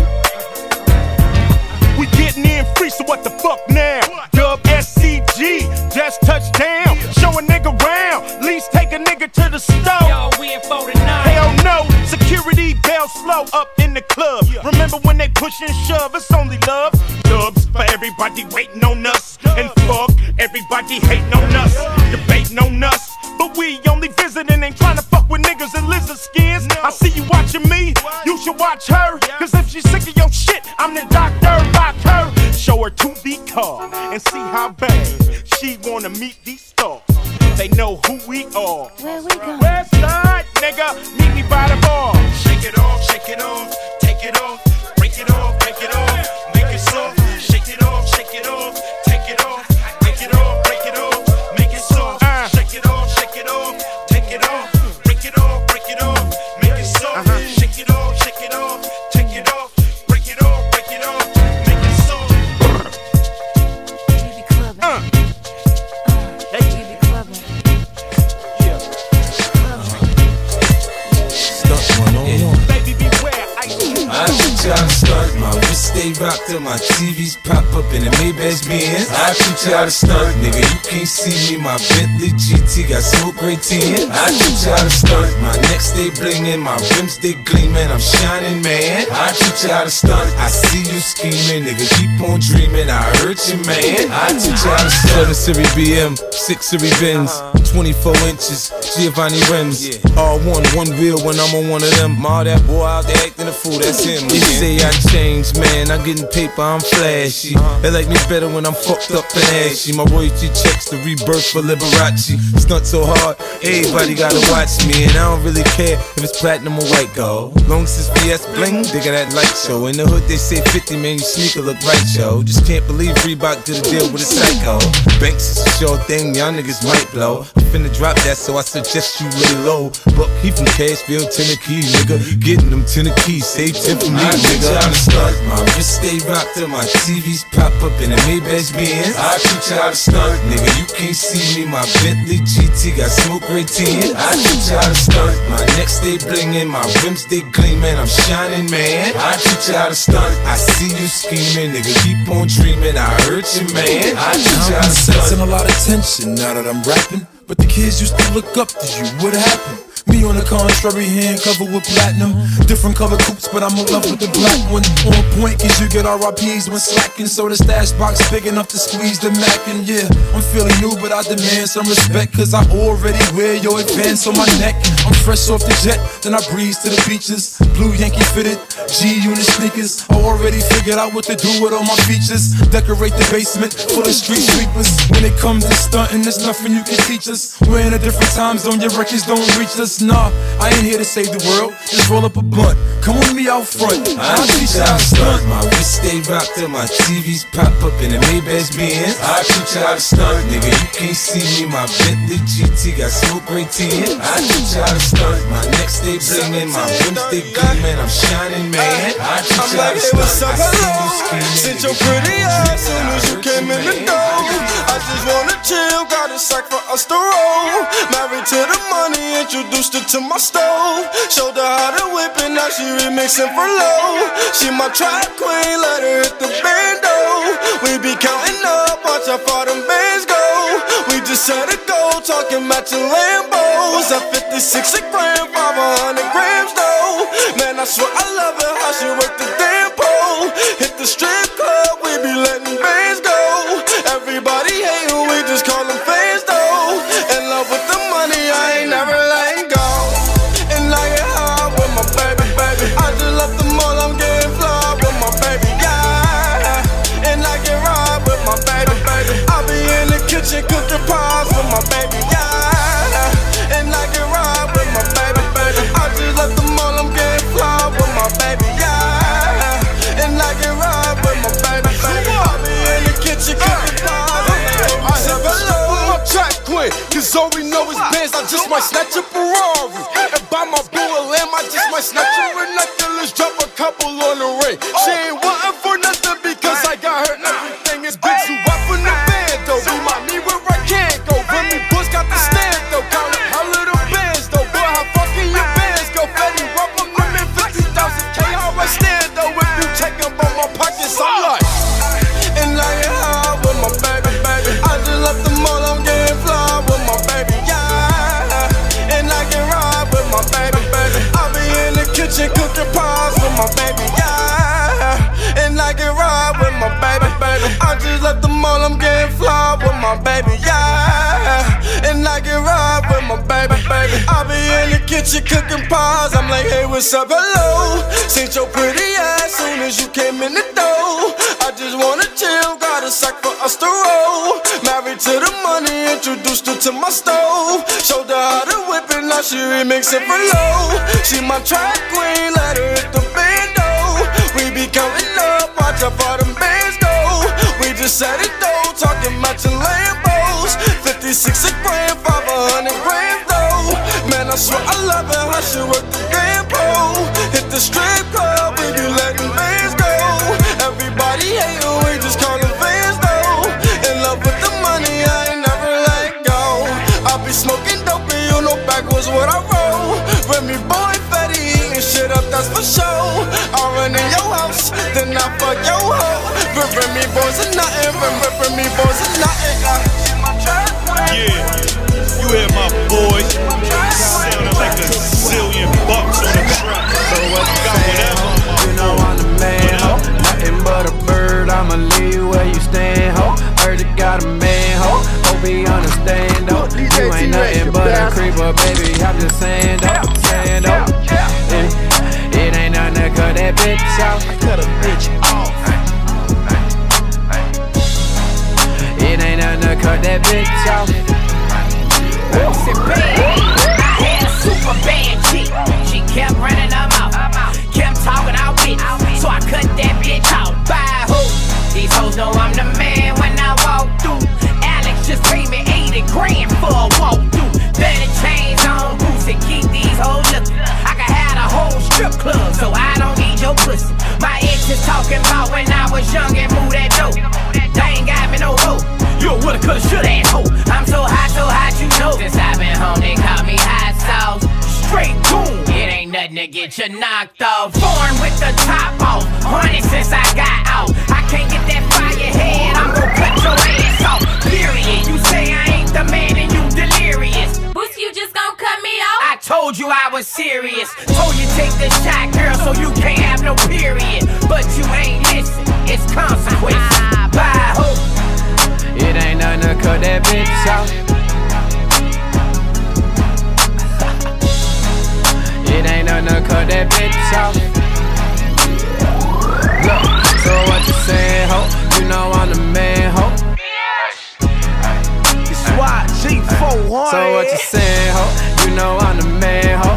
We getting in free, so what the fuck now? Dub SCG, just touched down. Show a nigga round, least take a nigga to the store. Yo, we in 49. Hell no, security bell slow up in the club. Remember when they push and shove, it's only love. Dubs for everybody waiting on us. And fuck everybody hating on us, debating on us. But we only visiting, ain't trying to fuck with niggas in lizard skins. I see you watching me, you should watch her. Cause if she's sick of your shit, I'm the doctor, rock her. Show her to the car and see how bad she wanna meet these stars. They know who we are. Where we going? West side, nigga, meet me by the bar. Shake it off, take it off, break it off, make it soft. Shake it off, take it off, break it off, make it soft. Shake it off, take it off, break it off, make it soft. Shake it off, take it off, break it off, make it soft. We be clubbing. We be clubbing. Baby, beware, I teach you how to start. My wrist stay rocked till my TVs pop up in the Maybach Benz. I teach you how to start, nigga. You can't see me. My Bentley GT got smoke right tin. I teach you how to start. My neck stay blingin', my rims they gleamin'. I'm shining, man. I teach you how to start. I see you scheming, nigga. Keep on dreaming. I hurt you, man. I teach you how to start. 7 Series BM, 6 Series Benz, 24 inches, Giovanni rims. All one wheel when I'm on one of them. All that boy out there acting a fool, that's him. They say I changed, man, I'm getting paper, I'm flashy. They like me better when I'm fucked up and ashy. My royalty checks the rebirth for Liberace. Stunt so hard, everybody gotta watch me. And I don't really care if it's platinum or white gold. Long since VS bling, they got that light show. In the hood they say 50, man, you sneaker look right, yo. Just can't believe Reebok did a deal with a psycho. Banks is a sure thing, y'all niggas might blow. I'm finna drop that, so I suggest you lay low. Buck, he from Cashville, Tennessee, nigga. Getting them Tennessee, save 10 for me, nigga. I'm stunt, my wrist stay rocked till my TVs pop up in the Maybach Benz. I teach you how to stunt, nigga. You can't see me, my Bentley GT got smoke red tin. I teach you how to stunt, my neck stay blingin', my rims they gleamin', I'm shining, man. I teach you how to stunt. I see you scheming, nigga. Keep on dreaming. I heard you, man. I teach you how to stunt. Sensing a lot of tension now that I'm rapping, but the kids used to look up to you. What happened? Me on the contrary, hand covered with platinum. Different color coupes, but I'm in love with the black one. On point, cause you get RIPs when slacking. So the stash box big enough to squeeze the Mac. And yeah, I'm feeling new, but I demand some respect, cause I already wear your advance on my neck. I'm fresh off the jet, then I breeze to the beaches. Blue Yankee fitted, G-Unit sneakers. I already figured out what to do with all my features. Decorate the basement full of street sweepers. When it comes to stunting, there's nothing you can teach us. We're in a different time zone, your records don't reach us. Nah, I ain't here to save the world. Just roll up a blunt. Come with me out front. I'll teach you how to stunt. My wrist stay rocked till my TVs pop up in the Maybach Benz. I'll teach you how to stunt, nigga. You can't see me. My Bentley GT got smoke red tin. I'll teach you how to stunt. My neck stay blingin', my rims stay gleamin', I'm shining, man. I'll teach you how to stunt. I see you scheming. Since your pretty ass soon as you came in the door, I just wanna chill. Got a sack for us to roll. Married to the money, introduced her to my stove. Showed her how to whip it, now she remixing for low. She my track queen, let her hit the bando. We be counting up, watch how far them bands go. We just set a goal, talking matching Lambos. At 56 a gram, 500 grams though. Man, I swear I love her, how she work the damn pole. Hit the strip club, we be letting bands go. Everybody hatin', we just call them fans though. In love with the money, I ain't never letting go. And I get high with my baby, baby. I just left the mall, I'm getting fly with my baby, yeah. And I get ride with my baby, baby. I be in the kitchen cooking pies with my baby, yeah. And I get ride with my baby, baby. I just left the mall, I'm getting fly with my baby, yeah. And I get ride with my baby, baby. I be in the kitchen cooking pies. I have hello with my track queen, cause all we know is Benz. I just might snatch a Ferrari and buy my boo a lamb. I just might snatch her a necklace, drop a couple on the ring. She ain't wantin' for nothing because I got her everything. It's big, you up in the band though. Remind me where I can't go. Remy Bush got the stand though. Count up how little bands though. Boy, how fucking your bands go. Fetty rub them in 50,000 K. How I stand though. If you check up on my pockets, I'm like. And I get high with my baby, baby. I just left the mall, I'm getting fly with my baby, yeah. And I get ride with my baby, baby. I be in the kitchen cooking pies with my baby, yeah. And I get ride with my baby, baby. I just left the mall, I'm getting fly with my baby, yeah. And I get ride with my baby, baby. I be in the kitchen cooking pies. I'm like, hey, what's up, hello. Seen your pretty ass soon as you came in the door. I just wanna chill, got a sack for us to roll. Married to the money, introduced her to my stove. Showed her how to whip it, now she remixing for low. She my track queen, let her hit the bando. We be counting up, watch how far them bands go. We just set it though, talking matching Lambos. 56 a gram, 500 grams though. Man, I swear I love her, how she work the damn pole. Hit the strip club, we be letting bands go. Everybody hatin', we just call them fans though. In love with the money, I ain't never let go. I be smoking dope and you know backwards what I roll. Remy boy Fetty eating shit up, that's for sure. I run in your house, then I fuck your hoe. Remy boys are nothing, Remy boys are nothing. Yeah, you hear my boy sounding like a zillion bucks on the track. So what you got, whatever. You know I'm the man, ho. Nothing but a bird, I'ma leave you where you stand, ho. Heard you got a man, ho. Hope he understand, though. You ain't nothing but a creeper, baby. I'm just saying, though. Saying, though. It ain't nothing to cut that bitch off. Cut a bitch off. bitch. So I cut that bitch out. Bye, ho. These hoes know I'm the man when I walk through. Alex just paid me 80 grand for a walk through. 30 chains on boots and keep these hoes looking. I can have a whole strip club, so I don't need your pussy. My ex is talking about when I was young and moved that dope. They ain't got me no hoe. You a woulda, coulda, shoulda ass hoe. I'm so hot, you know. Since I've been home, they call me hot sauce. Straight goon. It ain't nothing to get you knocked off. Born with the top off. Horny since I got out. I can't get that fire head. I'm gon' cut your ass off. Period. You say I ain't the man and you delirious. Boots, you just gon' cut me off? I told you I was serious. Told you take the shot, girl, so you can't have no period. But you ain't listen. It's consequence. Bye, ho. It ain't nothing to cut that bitch off. It ain't nothing to cut that bitch off. Look, so what you saying, ho? You know I'm the man, ho. It's YG400. So what you saying, ho? You know I'm the man, ho.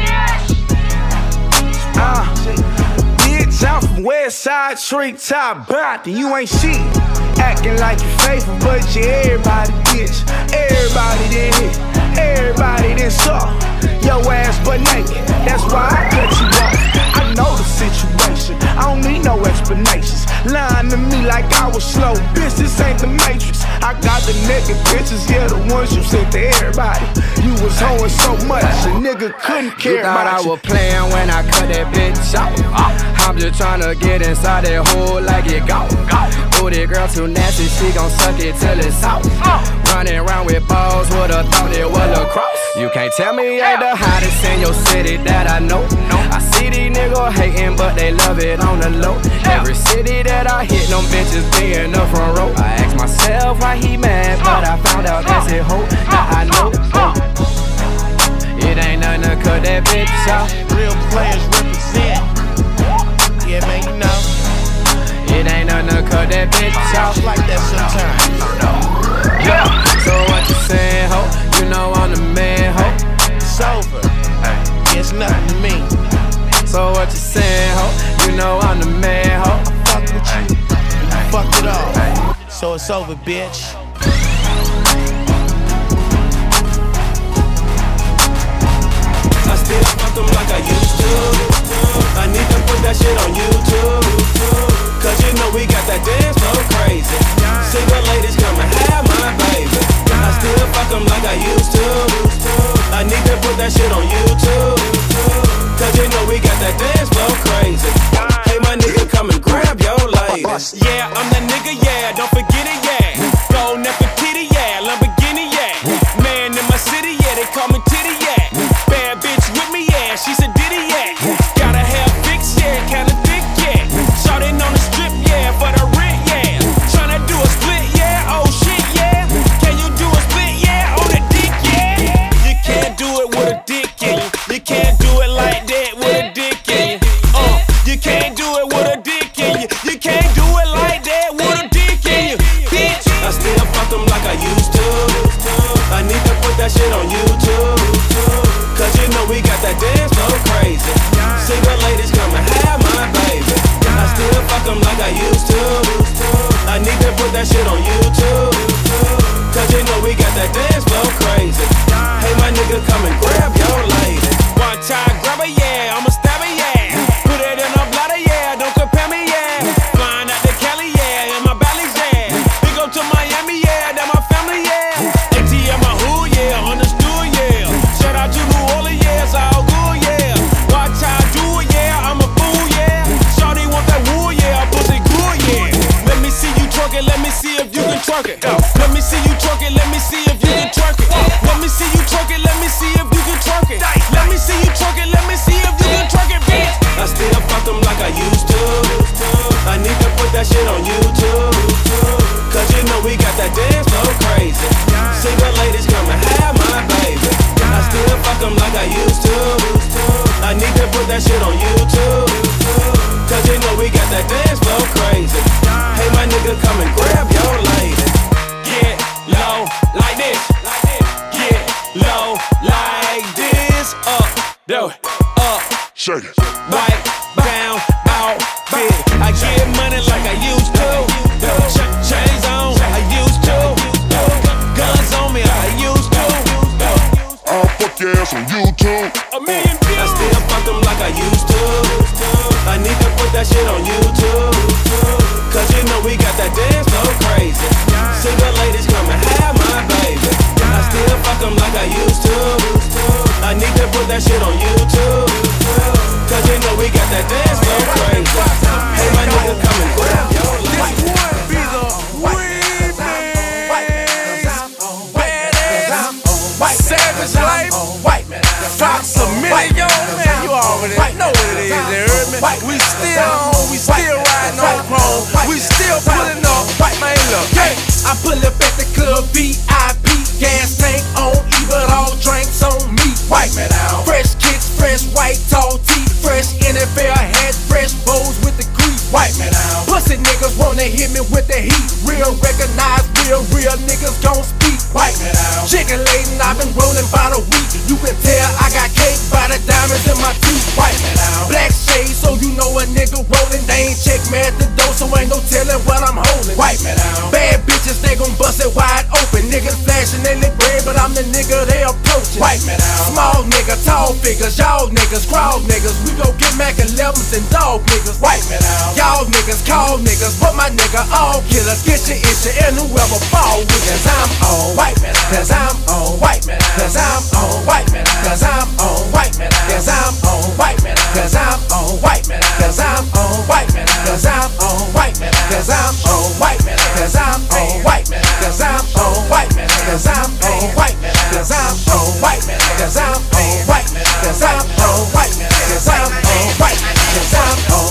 Bitch, I'm from Westside, Street Top, Brompton. You ain't shit. Acting like you faithful, but you everybody, bitch. Everybody done hit, everybody done saw your ass but naked. That's why I cut you off. I know the situation, I don't need no explanations. Lying to me like I was slow, bitch, this ain't the Matrix. I got the naked pictures, yeah, the ones you sent to everybody. You was hoeing so much, a nigga couldn't care about you. I was playing when I cut that bitch off. I'm just tryna get inside that hole like it go. Ooh, that girl too nasty, she gon' suck it till it's out. Running around with balls, would've thought it was a cross. You can't tell me ain't the hottest in your city that I know. I see these niggas hating, but they love it on the low. Every city that I hit, them bitches be in the front row. I asked myself why he mad, but I found out that's his hoe. Now I know. It ain't nothing to cut that bitch off. Real players represent. Yeah, man, you know. It ain't nothing to cut that bitch off. Like that sometimes. Yeah. So what you saying, ho? You know I'm the man, ho. It's over. It's nothing to me. So what you saying, ho? You know I'm the man, ho. I fuck with you. You fucked it all. So it's over, bitch. I still fuck them like I used to. I need to put that shit on YouTube. Cause you know we got that dance so crazy. Single ladies come and have my baby. I still fuck them like I used to. I need to put that shit on YouTube. Cause you know we got that dance so crazy. Hey my nigga, come and grab your ladies. Yeah, I'm that nigga, yeah, don't forget it, yeah. Go Nefertiti, yeah, Lamborghini, yeah. Man in my city, yeah, they call me Titty, yeah. Bad bitch with me, yeah, she's a ditty, yeah. Gotta have fix, yeah, kinda thick, yeah. Shoutin' on the strip, yeah, for the rent, yeah. Tryna do a split, yeah, oh shit, yeah. Can you do a split, yeah, on the dick, yeah? You can't do it with a dick in you. You can't do it like that with a dick in you. You can't do it with a dick in you. You can't do it like that with a dick in you, bitch. I still fuck them like I used to. I need to put that shit on YouTube. Cause you know we got that dance so crazy. Single ladies come and have my baby. I still fuck them like I used to. I need to put that shit on YouTube. Cause you know we got that dance so crazy. Hey my nigga, come and grab your lady. One time grab her, yeah, I'ma stab her, yeah. Put it in her bladder, yeah, don't compare me, yeah. Flying out to Cali, yeah, in my bellies, yeah. Big up to Miami, yeah, that my family, yeah. ATM my hood, yeah, understood, yeah. Shout out to New Orleans, yeah, it's all good, yeah. Watch how I do it, yeah, I'm a fool, yeah. Shawty want that wood, yeah, pussy good, yeah. Let me see you twerk it, let me see if you can twerk it. Let me see you twerk it, let me see if you can twerk it. Let me see you twerk it, let me see if you can twerk it. Let me see you twerk it, let me see if you can twerk it, bitch. I still fuck them like I used to. I need to put that shit on YouTube. Cause you know we got that dance so crazy. Single ladies come and have my baby. I still fuck them like I used to. I need to put that shit on YouTube. Cause you know we got that dance so crazy. Hey my nigga, come and grab your lady. Get low like this. Get low like this. Up, do it. Up, Shake it. Bite down, out, big. I get money like I used to. Chains on, I used to. Guns on me, I used to. I'll fuck your ass on YouTube. A million views. I still fuck them like I used to. I need to put that shit on YouTube. Cause you know we got that dance so crazy. Single ladies come and have my baby. I still fuck them like I used to. I need to put that shit on YouTube. Cause you know we got that dance so crazy. Hey, my nigga, come and grab your life. This would be the remix. Badass, savage life. Fox a million, man, you already know what it is, you heard me? We still riding on chrome. We still pulling up, man, look. Hey, I pull up at the club, VIP, gas tank on E, but all drinks on me. Wipe me down. Fresh kicks, fresh white tall teeth, fresh NFL hat, fresh bows with the grease. Wipe me down. Pussy niggas wanna hit me with the heat. Real recognize real niggas gon' speak. Wipe me down. Chicken laden, I've been rolling by the week. You can tell I got cake by the diamonds in my teeth. Wipe me down. Black shades, so you know a nigga rolling. They ain't check me at the door, so ain't no telling what I'm holding. Wipe me down. Bad bitches, they gon' bust it wide open. Niggas flashing in the bread, but I'm the nigga they approaching. Wipe me down. Small nigga, tall figures, y'all niggas, crowd niggas. We gon' get Mac 11s and dog niggas. Wipe me down. Y'all niggas, call niggas, but my nigga all killers. Get your issue and whoever fall with. Cause I'm on. Wipe me down. Cause I'm on. Wipe me down. Cause I'm on. Wipe me down. Cause I'm on. Wipe me down. Cause I'm on. Wipe me down. Cause I'm on. Wipe me down. Cause I'm on. Wipe me down. Cause I'm on. Wipe me down. Cause I'm on. Wipe me down. Cause I'm on. Wipe me down. Cause I'm on. Wipe me down. Cause I'm on. Wipe me down. Cause I'm on. Wipe me down. Cause I'm on. Wipe me down. Cause I'm on. Wipe me down. Cause I'm on. Wipe me down. Cause I'm on.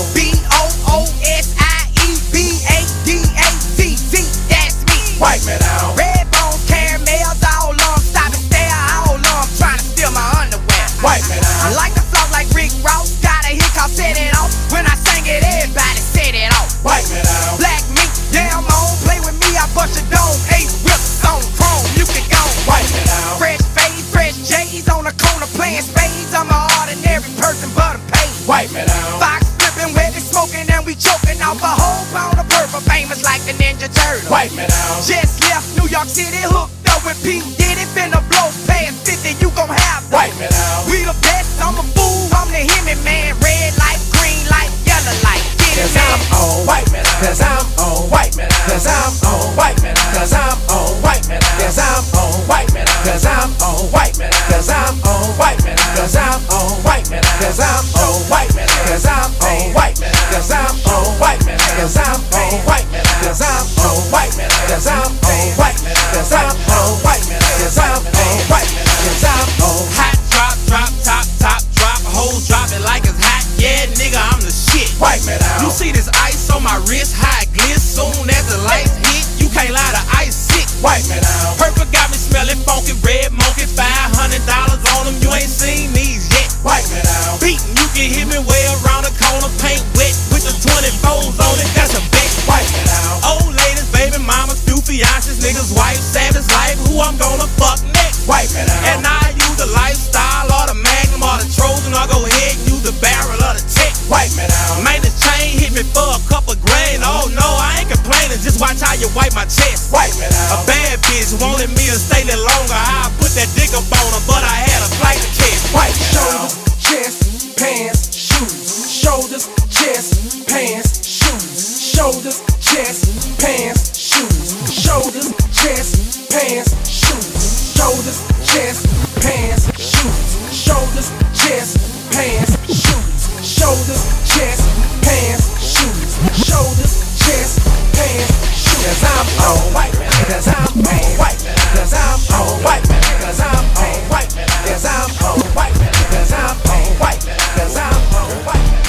BOOSIEBADACC. That's me. Wipe me down. Red bones, caramels, all on. Stop and stare, all on. Trying to steal my underwear. Wipe me down. I like the flow like Rick Ross. Got a hiccup, set it off. When I sang it, everybody set it off. Wipe me down. Black meat, damn on. Play with me, I bust your dome. 8 whips on chrome, you can go. Wipe me down. Fresh fade, fresh J's on the corner playing spades. I'm an ordinary person, but I'm paid. Wipe me down. Fox flipping, wet and smoking, and we choking off a whole pound of purple. Famous like the Ninja Turtle. Wipe me down. Just left New York City, hooked up with P. Diddy, finna blow past 50, you gon' have them. Wipe me down. We the best, I'm a fool, I'm the Hemi man. Red light, green light, yellow light. Get it, man. Cause I'm on. Wipe me down. Cause I'm on. Wipe me down. Cause I'm on. Wipe me down. Cause I'm on. Wipe me down. Cause I'm on. Wipe me down. Cause I'm on. Wipe me down. Cause I'm on. Wipe me down. Cause I'm on. Wipe me down. Cause I'm on. Wipe me down. Cause I'm on. Wipe me down. Cause I'm on. Wipe me down. Cause I'm on. Wipe me down. Cause I'm on. Wipe me down. Cause I'm on. Wipe me down. Cause I'm on. Wipe me down. Cause I'm on. Wipe me down. Cause I'm on. Hot drop, drop, top, top, drop. Hoes drop it like it's hot. Yeah, nigga, I'm the shit. Wipe me down. You see this ice on my wrist, high gliss. Soon as the lights hit, you can't lie, the ice sick. Wipe me down. Purple got me smelling funky, red monkey. $500 on them, you ain't seen these yet. Wipe me down. Beatin', you can hit me way around the corner, paint wet with the 24s on it. That's a bet. Wipe me down. Old ladies, baby mamas, few fiances, niggas, wife, savage life. Who I'm gonna fuck next? Wipe me down. And I use the lifestyle or the Magnum or the Trojan, or go ahead and use the barrel of the tech. Wipe me down. Man, this chain hit me for a couple grand. Oh no, I ain't complaining. Just watch how you wipe my chest. Wipe me down. A bad bitch wanted me to stay there longer. I put that dick up on her, but I had a flight to catch. Wipe shoulders, chest, pants, shoes. Shoulders, chest, pants, shoes. Shoulders, chest, pants, shoes. Shoulders, chest, pants, shoes. Shoulders, chest, pants, shoes. Shoulders, chest, pants, shoes. Shoulders, chest, pants, shoes. Shoulders, chest, pants, shoes. Cause I'm on. Wipe me. Cause I'm on. Wipe me. Cause I'm on. Wipe me. Cause I'm on. Wipe me. Cause I'm on. Wipe me. Cause I'm on. Wipe me. Cause I'm on. Wipe me.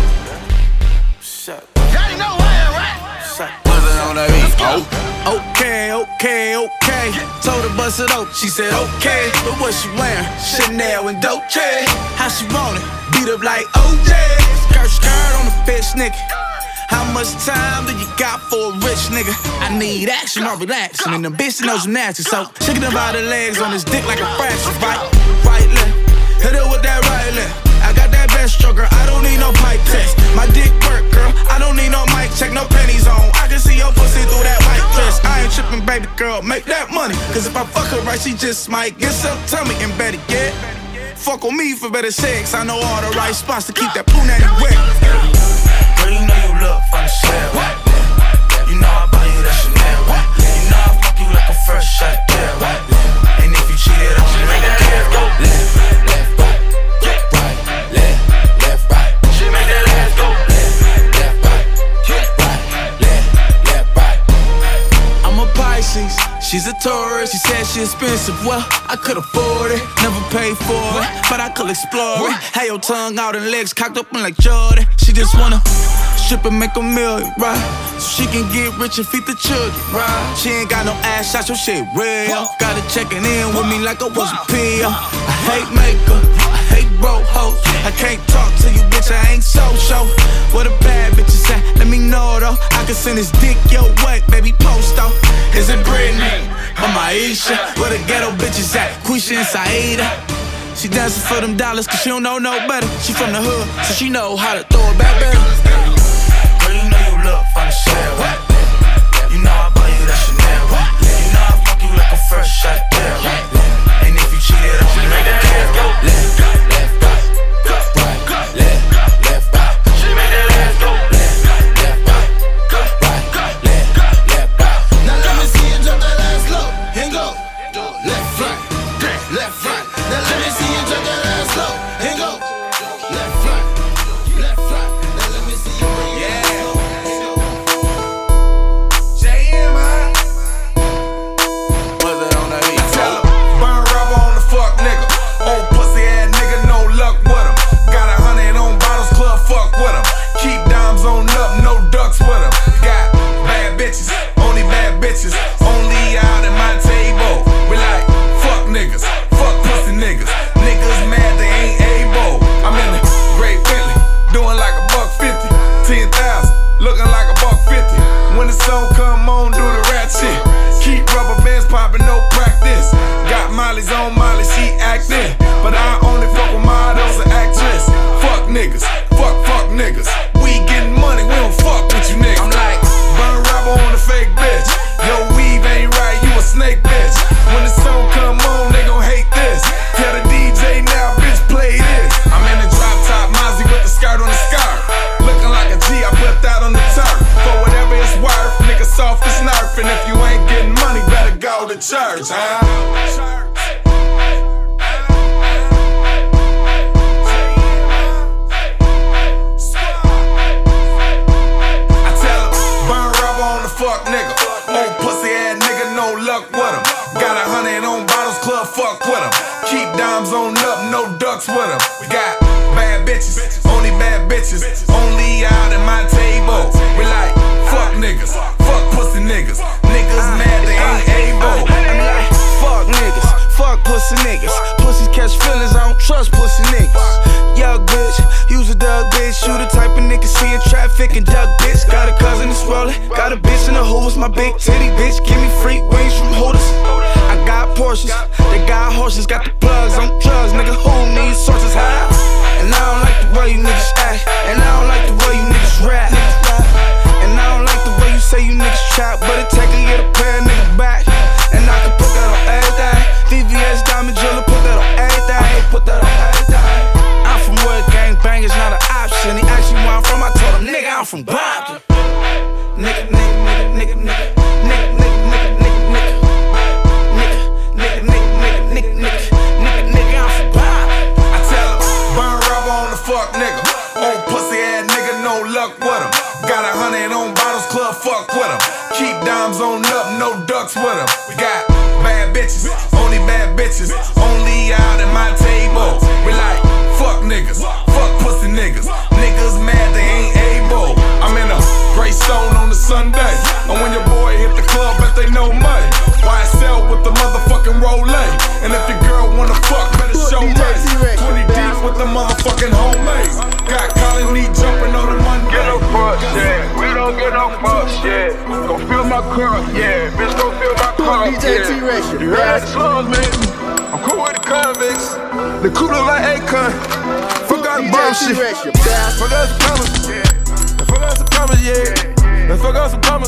Shut. Y'all know why I'm right. Shut. What's it on that beat? Oh. Okay, okay, okay. Told her bust it open. She said okay. But what she wearing? Chanel and Dolce. How she want it? Beat up like OJ. Skirt on the fish, nigga. How much time do you got for a rich nigga? I need action or relaxing, and the bitch knows you nasty. So shaking about the legs on his dick like a fraction. Right left, hit her with that right left. I got that breaststroke, girl, I don't need no pipe test. My dick work, girl, I don't need no mic check, no panties on. I can see your pussy through that white dress. I ain't tripping, baby girl, make that money. Cause if I fuck her right, she just might get some tummy. And better yet, fuck on me for better sex. I know all the right spots to keep that punani wet. Girl, you know you look from the shell. You know I buy you that Chanel. You know I fuck you like a fresh shot there. And if you cheated, I'm gonna make that ass go left, left, right, right, left, right. She make that ass go left, right, left, right. I'm a Pisces, she's a Taurus. She said she expensive, well, I could afford it. Never paid for it, but I could explore it. Had your tongue out and legs cocked up like Jordan. She just wanna strip and make a million, right? So she can get rich and feed the children, right? She ain't got no ass shots, so shit real. Got her checking in with me like I was a PO. I hate makeup, I hate broke hoes. I can't talk to you, bitch, I ain't so-so. Where the bad bitches at? Let me know, though. I can send this dick your way, baby, post, though. Is it Britney or Maisha? Where the ghetto bitches at? Quisha and Saida. She dancing for them dollars cause she don't know no better. She from the hood, so she know how to throw it back better. Girl, you know you look from the shell. You know I buy you that Chanel. You know I fuck you like a fresh shot there. And if you cheated, I'm gonna make that ass go left, left, right, right, left, right. She make that ass go left, left, right, left, right. Now let me see you drop that ass low and go left, right, left, right. Now let me see you drop that ass low and go left, right, left, right. Now let me see you bring your ass low. What's that on that beat? Tell him, burn rubber on the fuck nigga. Old pussy ass nigga, no luck with him. Got 100 on bottles, club fuck with him. Keep dimes on up, no ducks with him. Got bad bitches, only bad bitches. Only out at my table. We like, fuck niggas, fuck pussy niggas. Niggas mad they ain't able. I'm in the Great Bentley, doing like $150. 10,000, looking like $150. When the song come on, do the rat shit. Keep rubber bands popping, no practice. Got Molly's on Molly, she acting. But I only fuck with models and actress. Fuck niggas, fuck niggas. We getting money, we don't fuck with you niggas. I'm like, burn rubber on the fake bitch. Your weave ain't right, you a snake bitch. When the song come on, they gon' hate this. Tell the DJ now, bitch, play this. I'm in the drop top Mozzie with the skirt on the skirt. Looking like a G, I put that on the turf. For whatever it's worth, nigga soft as nerf. And if you ain't getting money, better go to church, huh? Fuck nigga, old pussy ass nigga, no luck with him. Got 100 on bottles, club fuck with him. Keep dimes on up, no ducks with him. Got bad bitches, only bad bitches. Only out at my table. We like, fuck niggas, fuck pussy niggas. Niggas mad they ain't able. I'm like, fuck niggas, fuck pussy niggas. Pussies catch feelings, I don't trust pussy niggas. Young bitch, use a dug bitch. You the type of nigga seeing traffic and duck bitch. Got a cousin that's rolling, got a bitch in the Hoovers. My big titty bitch, give me free wings from Hooters. I got Porsches, they got horses, got the plugs on drugs. Nigga, who needs sources high? And I don't like the way you niggas act, and I don't like the way you niggas rap. And I don't like the way you say you niggas trap, but it take a get a pair of niggas back. And I can put that on everything. VVS diamond jeweler, put that on everything. Put that on everything. I'm from where gang bang is not an option. He asked me where I'm from, I told him, nigga, I'm from Compton. Nigga, nigga, nigga, nigga, nigga, nigga, nigga, nigga, nigga, nigga, nigga, nigga, nigga, nigga, nigga, I'm from Compton. I tell him, burn rubber on the fuck nigga. Old pussy ass nigga, no luck with him. Got 100 on bottles, club fuck with him. Keep dimes on up, no ducks with him. Got bad bitches, only bad bitches. Only out at my table. We like, fuck niggas, fuck pussy niggas. Niggas mad they ain't able. I'm in a gray stone on a Sunday. And when your boy hit the club, bet they know money. YSL with the motherfucking Rolex. And if your girl wanna fuck, better show me. 20 deep with the motherfucking homies. Got Colony jumping on the Monday. Get no fucks, yeah. We don't get no fucks, yeah. Go fill my cup, yeah. Bitch, go fill my cup, yeah. You heard the slugs, man. I'm cool with the convicts. The cooler like Akon. Fuck out bum shit. Fuck up some commas, fuck up some commas, yeah. Fuck up some commas,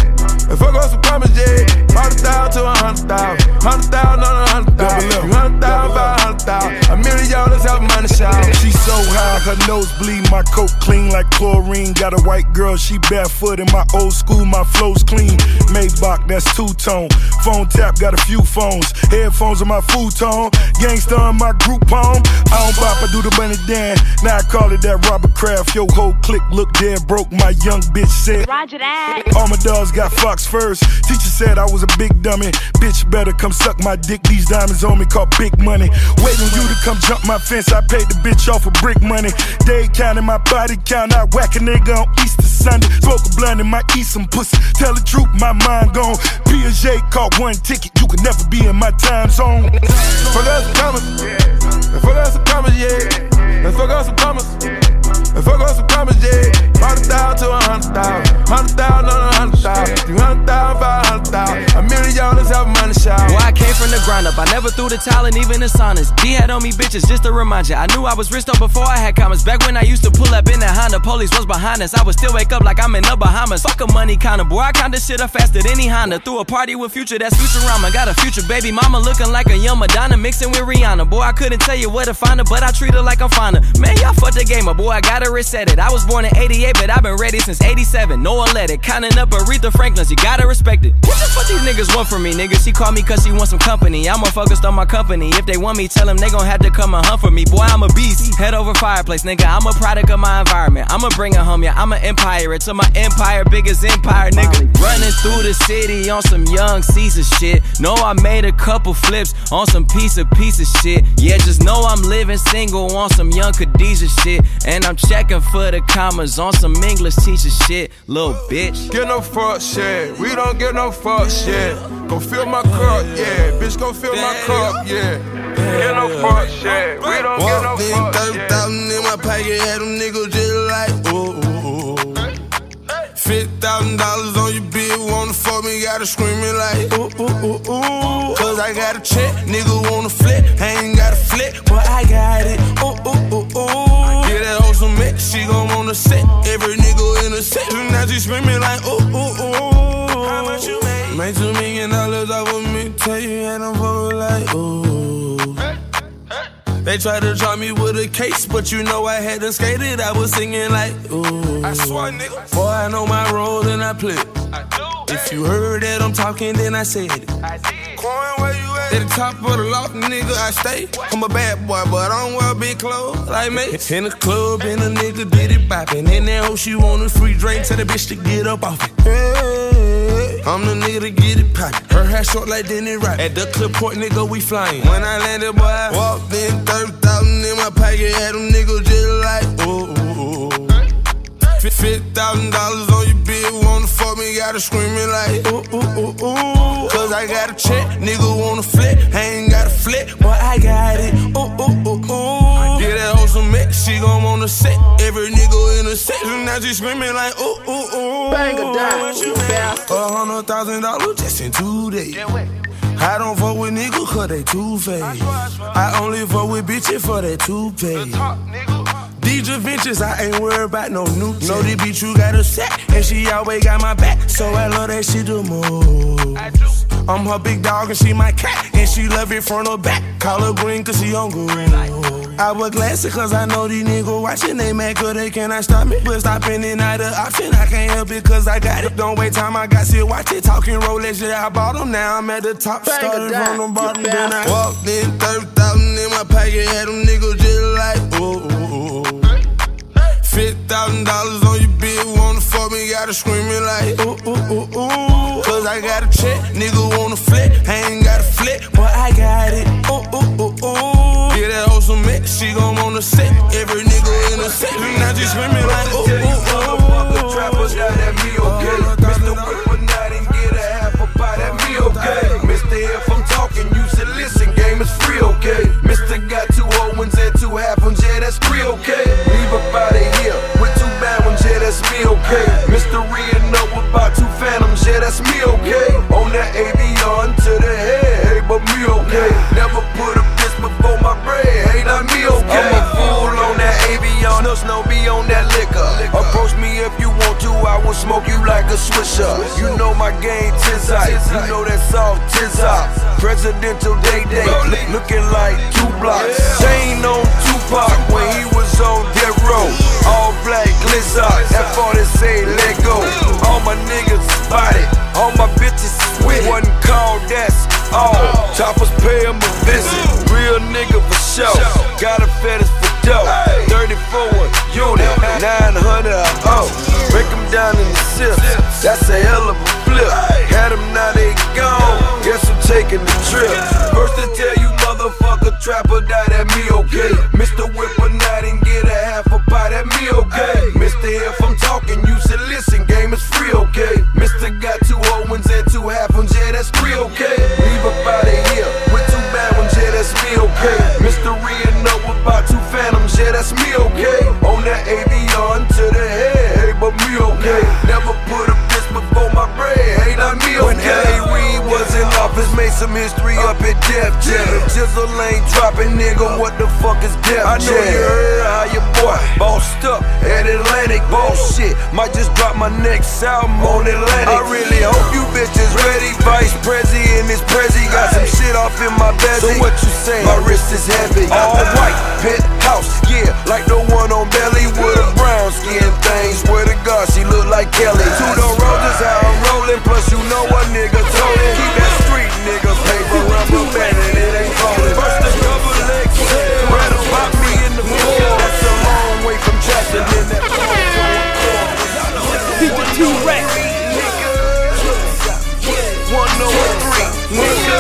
fuck up some commas, yeah. 100,000 to 100,000, 100,000 on 100,000, 100,000, 500,000. $1 million, let's have money shout. She so high, her nose bleed, my coat clean like chlorine. Got a white girl, she barefoot in my old school, my flow's clean. Maybach, that's two-tone. Phone tap, got a few phones. Headphones on my futon. Gangsta on my group home. I don't bop, I do the money dance. Now I call it that Robert Kraft. Yo, whole clique look dead broke, my young bitch said. Roger that. All my dogs got fox furs. Teacher said I was a big dummy. Bitch better come suck my dick. These diamonds on me called big money. Waiting you to come jump my fence. I paid the bitch off for brick money. Day counting my body count. I whack a nigga on Easter Sunday. Smoke a blunt and might eat some pussy. Tell the truth, my mind gone. Piaget caught one ticket. You could never be in my time zone. Fuck up some commas, fuck up some commas, yeah. Fuck up some commas, fuck up some commas, yeah. 100,000 to 100,000, 100,000 on 100,000, 200,000, 500,000. $1 million, let's have money shout. Boy, I came from the ground up. I never threw the towel and even the saunas. D had on me bitches just to remind ya. I knew I was rich though before I had commas. Back when I used to pull up in that Honda, police was behind us. I would still wake up like I'm in the Bahamas. Fuck a money counter, boy. I count this shit up faster than any Honda. Threw a party with Future, that's Futurama. Got a future baby mama looking like a young Madonna mixing with Rihanna. Boy, I couldn't tell you where to find her, but I treat her like I'm finer. Man, y'all fucked the game up, boy. I gotta reset it. I was born in '88, but I've been ready since '87. No one let it. Counting up Aretha Franklin's, you gotta respect it. What the fuck these niggas want from me, nigga? She called me cause she want some company. I'm more focused on my company. If they want me, tell them they gon' have to come and hunt for me. Boy, I'm a beast. Head over fireplace, nigga. I'm a product of my environment. I'ma bring it home, yeah. I'm an empire. It's my empire, biggest empire, nigga. Running through the city on some young Caesar shit. Know I made a couple flips on some piece of shit. Yeah, just know I'm living single on some young Khadijah shit. And I'm checking for the commas on some English teacher shit. Little bitch. Get no fuck shit. We don't get no fuck shit. Go fill my cup, yeah. Bitch, go fill my cup, yeah. Get no fuck shit. We don't get no fuck shit. 30,000 in my pocket, had them niggas just like, ooh. $50,000 on your bill, wanna fuck me, gotta screaming like, ooh. Cause I got a check, nigga wanna flip, I ain't got a flip, but I got it, ooh. Get that hoe some mix, she gon' wanna sit, every nigga in the set, now she screaming like, ooh. How much you made? Made $2 million off of me, tell you, and I'm fucking like, ooh. They tried to drop me with a case, but you know I hadn't skated. I was singing like, ooh. I swear, nigga. Boy, I know my role and I play. I do. If you heard that I'm talking, then I said it. I did. Coin, where you at? At the top of the loft, nigga, I stay. I'm a bad boy, but I don't wear big clothes like me. In the club, and a nigga did it bopping. And that hoe, she want a free drink, tell the bitch to get up off it. Hey, I'm the nigga to get it poppin'. Her hair short like Denny Rock. At the clip point, nigga, we flying. When I landed, boy, I walked in, 30,000 in my pocket, had them niggas just like, ooh. $50,000 on your bill, wanna fuck me, gotta screaming like, ooh. Cause I got a check, nigga wanna flip, I ain't got a flip, but I got it, ooh. Get that hoe some mix, she gon' wanna sit, every nigga in the set, now she screaming like, ooh. Bang a down, $100,000 just in 2 days. I don't fuck with niggas cause they two-faced. I only fuck with bitches for that toupee. DJ Ventures, I ain't worried about no new. Know the bitch you got a set, and she always got my back. So I love that shit the most. I'm her big dog and she my cat, and she love it front or back. Call her green cause she hungry. I wear glasses cause I know these niggas watching. They mad cause they cannot stop me. But stopping it not an option. I can't help it cause I got it. Don't wait time, I got shit, watch it. Talking Rolex, yeah, I bought them. Now I'm at the top. Started from the bottom, then I walked in, 30,000 in my pocket, had them niggas just like, ooh. $50,000 on your bill, wanna fuck me, gotta screaming like, ooh. Cause I got a check, nigga wanna flip, I ain't got a flip, but I got it, ooh. Get that hoe some mix, she gon' wanna sit, every nigga in the set, now she screaming like, ooh. Trappers got that me okay. Mr. Whip a night and get a half a pie, that me okay. Mr. If I'm talking, you should listen, game is free, okay. Mr. got 2 whole ones and 2 half ones, yeah, that's free, okay. Leave up out of here with 2 bad ones, yeah, that's me, okay. Mr. Rhea know about 2 phantoms, yeah, that's me, okay. On that avion to the head, hey, but me, okay. Never put a bitch before my bread, hey, not me, okay. I'm a fool on that avion. liquor. Approach me if you want to, I will smoke you like a swisher. You know my game, Tizite. You know that song, Tizite. Presidential day, looking like 2 blocks. Chain on Tupac when he was on death row. All black glizzer, that 40 say let go. All my niggas spotted, all my bitches sweat. Wasn't called, that's all. Toppers pay him a visit. Real nigga for sure. Got a fetish for dough. 34 unit, 900 a O. Break them down in the sips, that's a hell of a flip. Had them, now they gone. Guess I'm taking the trip. First to tell you, motherfucker, trapper die, that me okay. Mr. Whipper night and get a half a pie, that me okay. Mr. If I'm talking, you should listen, game is free, okay. Mr. got 2 whole ones and 2 half ones, yeah, that's free, okay. Leave up out of here with 2 bad ones, yeah, that's me, okay. Mr. Rhea know about 2 phantoms, yeah, that's me, okay. On that avion to the head, hey, but me, okay. Never put a bitch before my bread, hey, not me, okay. When L.A. Reid was in office, made some history up at Def Jam. If Jizzle ain't dropping, nigga, what the fuck is Def Jam? I know you heard how your boy bossed up at Atlantic, bullshit. Might just drop my next album on Atlantic. I really hope you bitches ready. Vice Prezi and this Prezi got some shit off in my bezel. So what you saying? My wrist is heavy. All white, penthouse, yeah, like the one on Belly with a brown skin thing. Swear to God, she look like Kelly. 2 door roses, how I'm rolling. Plus you know what nigga told him. Keep that street nigga paper rubber band and it ain't falling. First the double XL, rather pop me in the floor. That's a long way from trapping in that. People T-Rex 103, nigga.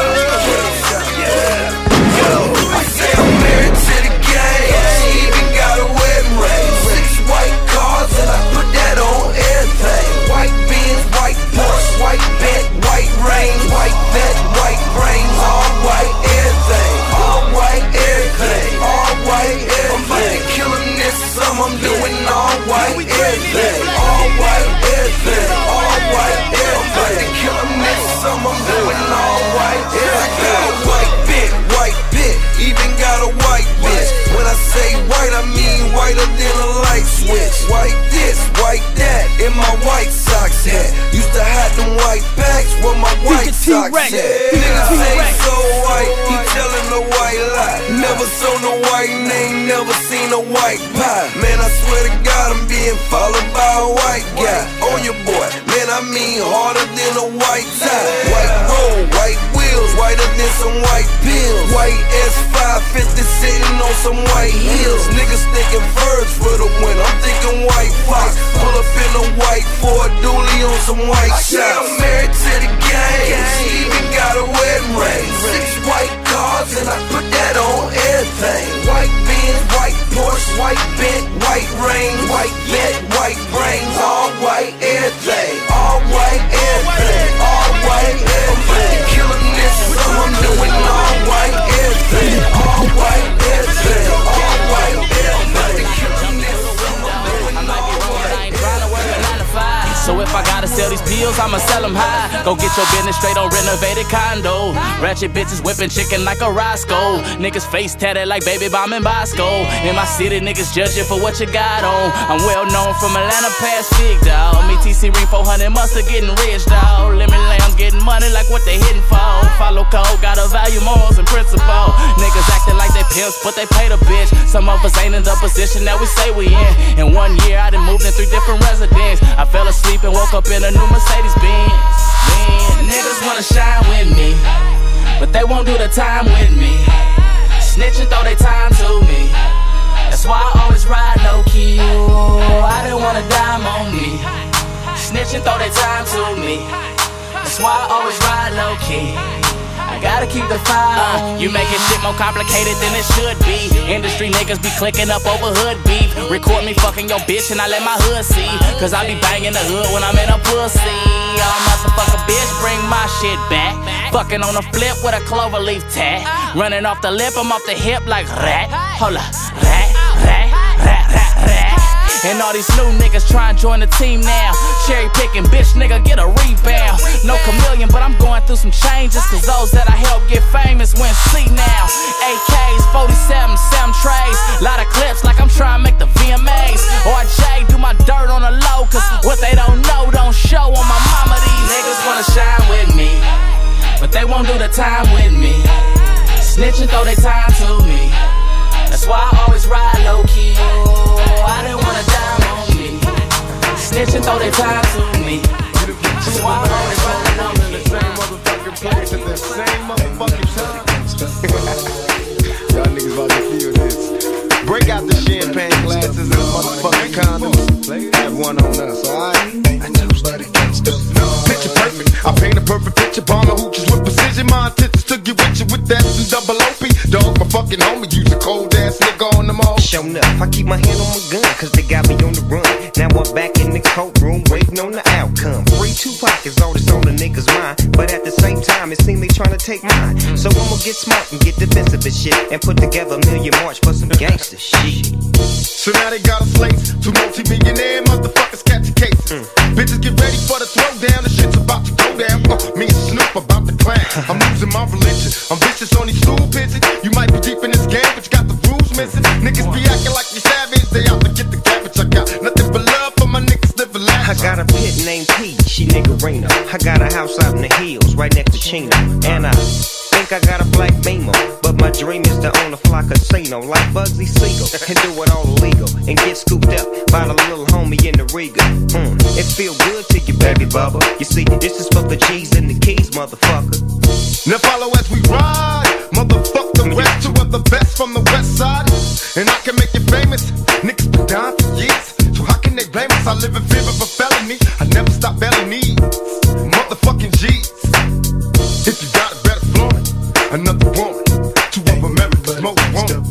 I say I'm married to the game. She even got a wedding ring. 6 white cars and I put that on everything. White Benz, white Porsche, white Bent, white Range, white vet, white brains, all white everything, all white everything, all white everything. I'm about to kill him this summer, I'm doing all white everything, all white everything, all white everything. I'm about to kill him this summer, I'm doing all white everything. White bit, white bit, even got a white bitch. When I say white, I mean whiter than a light switch. White this, white that, in my white socks hat. Used to hide them white packs where my white socks at. Niggas ain't so white, he telling a white lie. Never saw no white name, never seen a white pie. Man, I swear to God, I'm being followed by a white guy. On your boy, man, I mean harder than a white tie. White road, white wheels, whiter than some white pills. White S550 sitting on some white heels. Niggas thinking birds for the win, I'm thinking white fox. Pull up in a white Ford Dually on some white shots. I'm married to the game, she even got a wedding ring. 6 white cars and I put that on everything. White Benz, white Porsche, white Bent, white Range, white vet, white brains, all white everything, all white everything, all white everything. I'm about to kill him this summer, I'm doing all white everything, all white everything, all white everything. I'm about to kill him this summer, I'm doing all white everything. So if I gotta sell these pills, I'ma sell them high. Go get your business straight on renovated condo. Ratchet bitches whipping chicken like a Roscoe. Niggas face tatted like Baby Bomb and Bosco. In my city, niggas judge you for what you got on. I'm well known from Atlanta past Fig, dawg. Me TC Ring 400 mustard getting rich, dawg. Lemon Lamb getting money like what they hitting for. Follow code, gotta value morals and principle. Niggas acting like they pimps, but they pay the bitch. Some of us ain't in the position that we say we in. In 1 year, I done moved in 3 different residents. I fell asleep and woke up in a new Mercedes Benz. Niggas wanna shine with me, but they won't do the time with me. Snitch and throw their time to me. That's why I always ride low key. I didn't want a dime on me. Snitch and throw their time to me. That's why I always ride low key. I gotta keep the fire on. You making shit more complicated than it should be. Industry niggas be clicking up over hood beef. Record me fucking your bitch and I let my hood see. Cause I be banging the hood when I'm in a pussy. Oh motherfucker bitch, bring my shit back. Fucking on a flip with a clover leaf tat. Running off the lip, I'm off the hip like rat. Hold up, rat, rat, rat, rat, rat. And all these new niggas try and join the team now. Cherry picking, bitch nigga, get a rebound. No chameleon, but I'm going through some changes, cause those that I helped get famous went see now. AKs, 47, 7 trays, lot of clips like I'm trying to make the VMAs. RJ do my dirt on the low, cause what they don't know don't show on my mama. These niggas wanna shine with me, but they won't do the time with me. Snitching throw they time to me, that's why I always ride low key. Oh, I didn't wanna dime on me. Snitching throw they time to me, that's why I always ride low key. The same motherfucking place at the same motherfucking time. Y'all niggas about to feel this. Break out the champagne glasses and motherfucking condoms. Have one on us, alright? Picture perfect. I paint a perfect picture. Bomb the hooches with precision. My intentions to get with you with that and double OP. Dog, my fucking homie. Use a cold ass nigga on them all. Show enough. I keep my hand on my gun, cause they got me on the run. Now I'm back in the courtroom, waiting on the outcome. Free Tupac is all that's on the niggas' mind, but at the same time, it seems they trying to take mine. So I'ma get smart and get defensive and shit, and put together a million march for some gangster shit. So now they got us slates. 2 multi-millionaire motherfuckers catching cases. Bitches get ready for the throwdown. The shit's about to go down. Me and Snoop about to clan. I'm losing my religion. I'm vicious on these stool pigeons. You might be deep in this game, but you got the rules missing. Niggas be acting like you savage. They out to get the cabbage. I got nothing but love for my niggas living lavish. I got a pit named P, she niggerina. I got a house out in the hills, right next to Chino. And I think I got a black Beamer, but my dream is to own a fly casino like Bugsy Siegel and do it all illegal and get scooped up by the little homie in the Riga. It feel good to you, baby bubba. You see, this is for the G's and the keys, motherfucker. Now follow as we ride, motherfuck the rest. 2 of the best from the west side, and I can make you famous. Niggas been down for years, so how can they blame us? I live in fear of a felony. I never stop belly needs, motherfucking G's. If you got it, better flaunt it. Another woman, 2 of America's most wanted.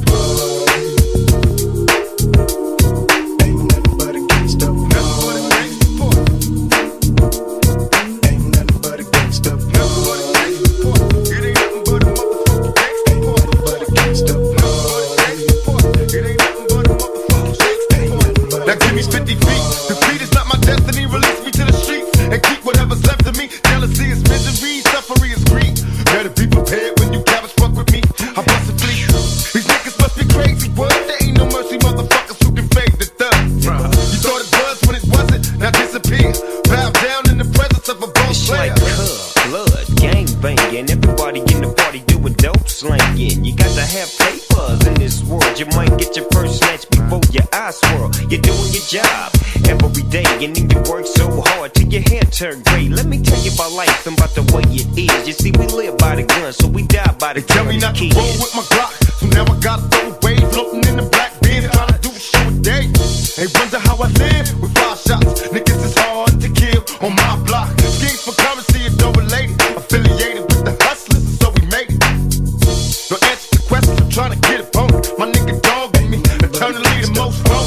Now give me 50 feet. Defeat is not my destiny. Release me to the streets and keep whatever's left of me. Jealousy is misery, suffering is greed. Better be prepared when you cabbage fuck with me. I bust a fleet. These niggas must be crazy. What? There ain't no mercy, motherfuckers who can fade the thug. You thought it was when it wasn't. Now disappear. Bow down in the presence of a boss player. It's like cub, blood, gang banging. Everybody in the party doing dope slanging. You got to have papers in this world. You might get your first snatch before your eyes swirl. You're doing your job every day, and then you work so hard till your hair turn gray. Let me tell you about life and about the way it is. You see, we live by the gun, so we die by the gun. Tell me not to roll with my Glock, so now I gotta throw away. Floating in the black bin, trying to do a show a day. They wonder how I live with 5 shots. Niggas is hard to kill on my block. Schemes for currency is no related. Affiliated with the hustlers, so we made it. No answer to questions, I'm trying to get a bone. My nigga dog in me, eternally the most wrong.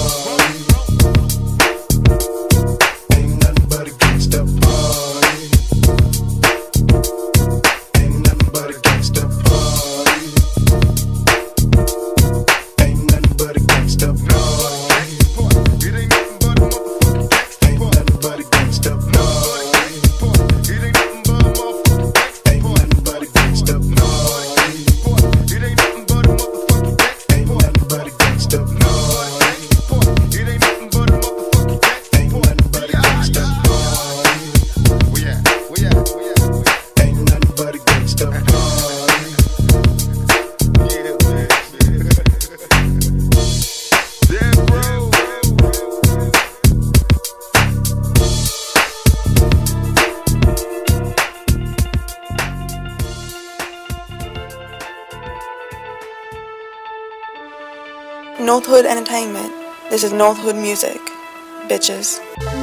Northhood Entertainment. This is Northhood Music. Bitches.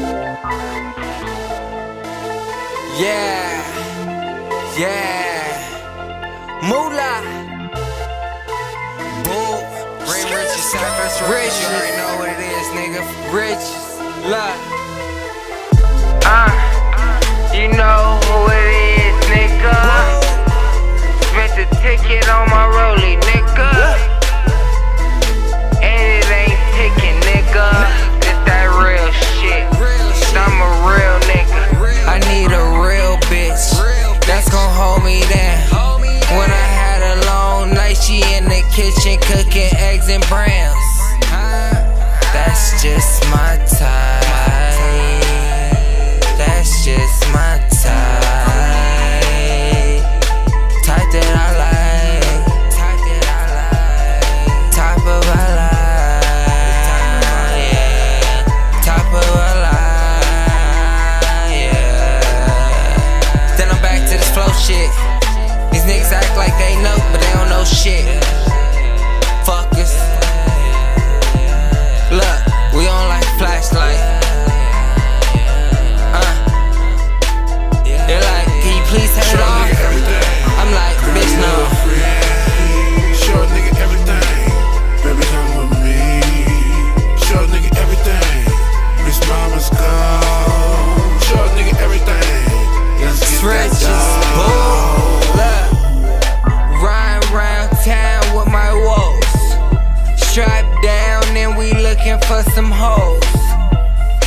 Yeah. Moolah. Boo. Bring riches, sacrifice rich. You already know what it is, nigga. Riches. Love. You know who it is, nigga. Spent the ticket on my rollie, nigga. And it ain't ticking, nigga. It's that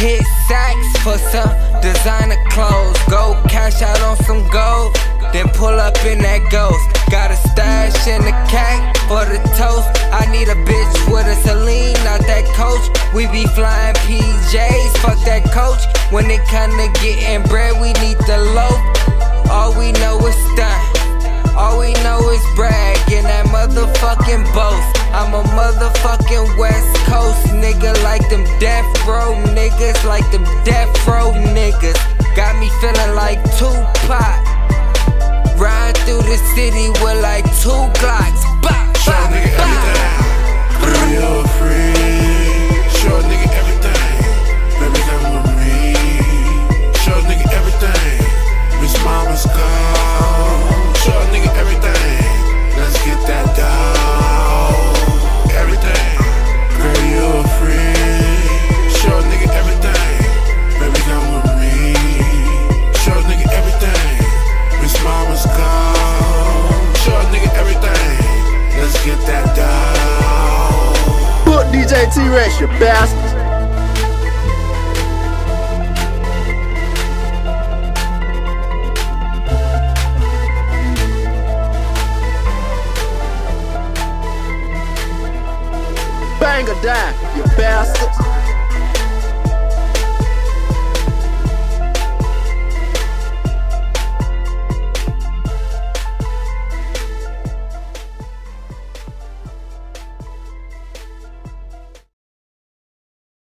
Hit sacks for some designer clothes. Go cash out on some gold, then pull up in that ghost. Got a stash in the cat for the toast. I need a bitch with a Celine, not that Coach. We be flying PJs, fuck that Coach. When it come to getting bread, we need the loaf. All we know is stunt, all we know is brag in that motherfucking boast. I'm a motherfucking West Coast nigga, like them death row niggas, like them death row niggas. Got me feeling like Tupac, riding through the city with like 2 Glocks. Bop, show a nigga everything, real free. Show a nigga everything, baby come with me. Show a nigga everything, Miss Mama's gone. Show a nigga everything, let's get that dog. Everything, girl you're free. Show a nigga everything, baby come with me. Show a nigga everything, Miss Mama's gone. Show a nigga everything, let's get that dog. Book DJ T-Rex, you bastard. Bang or die, you bastard.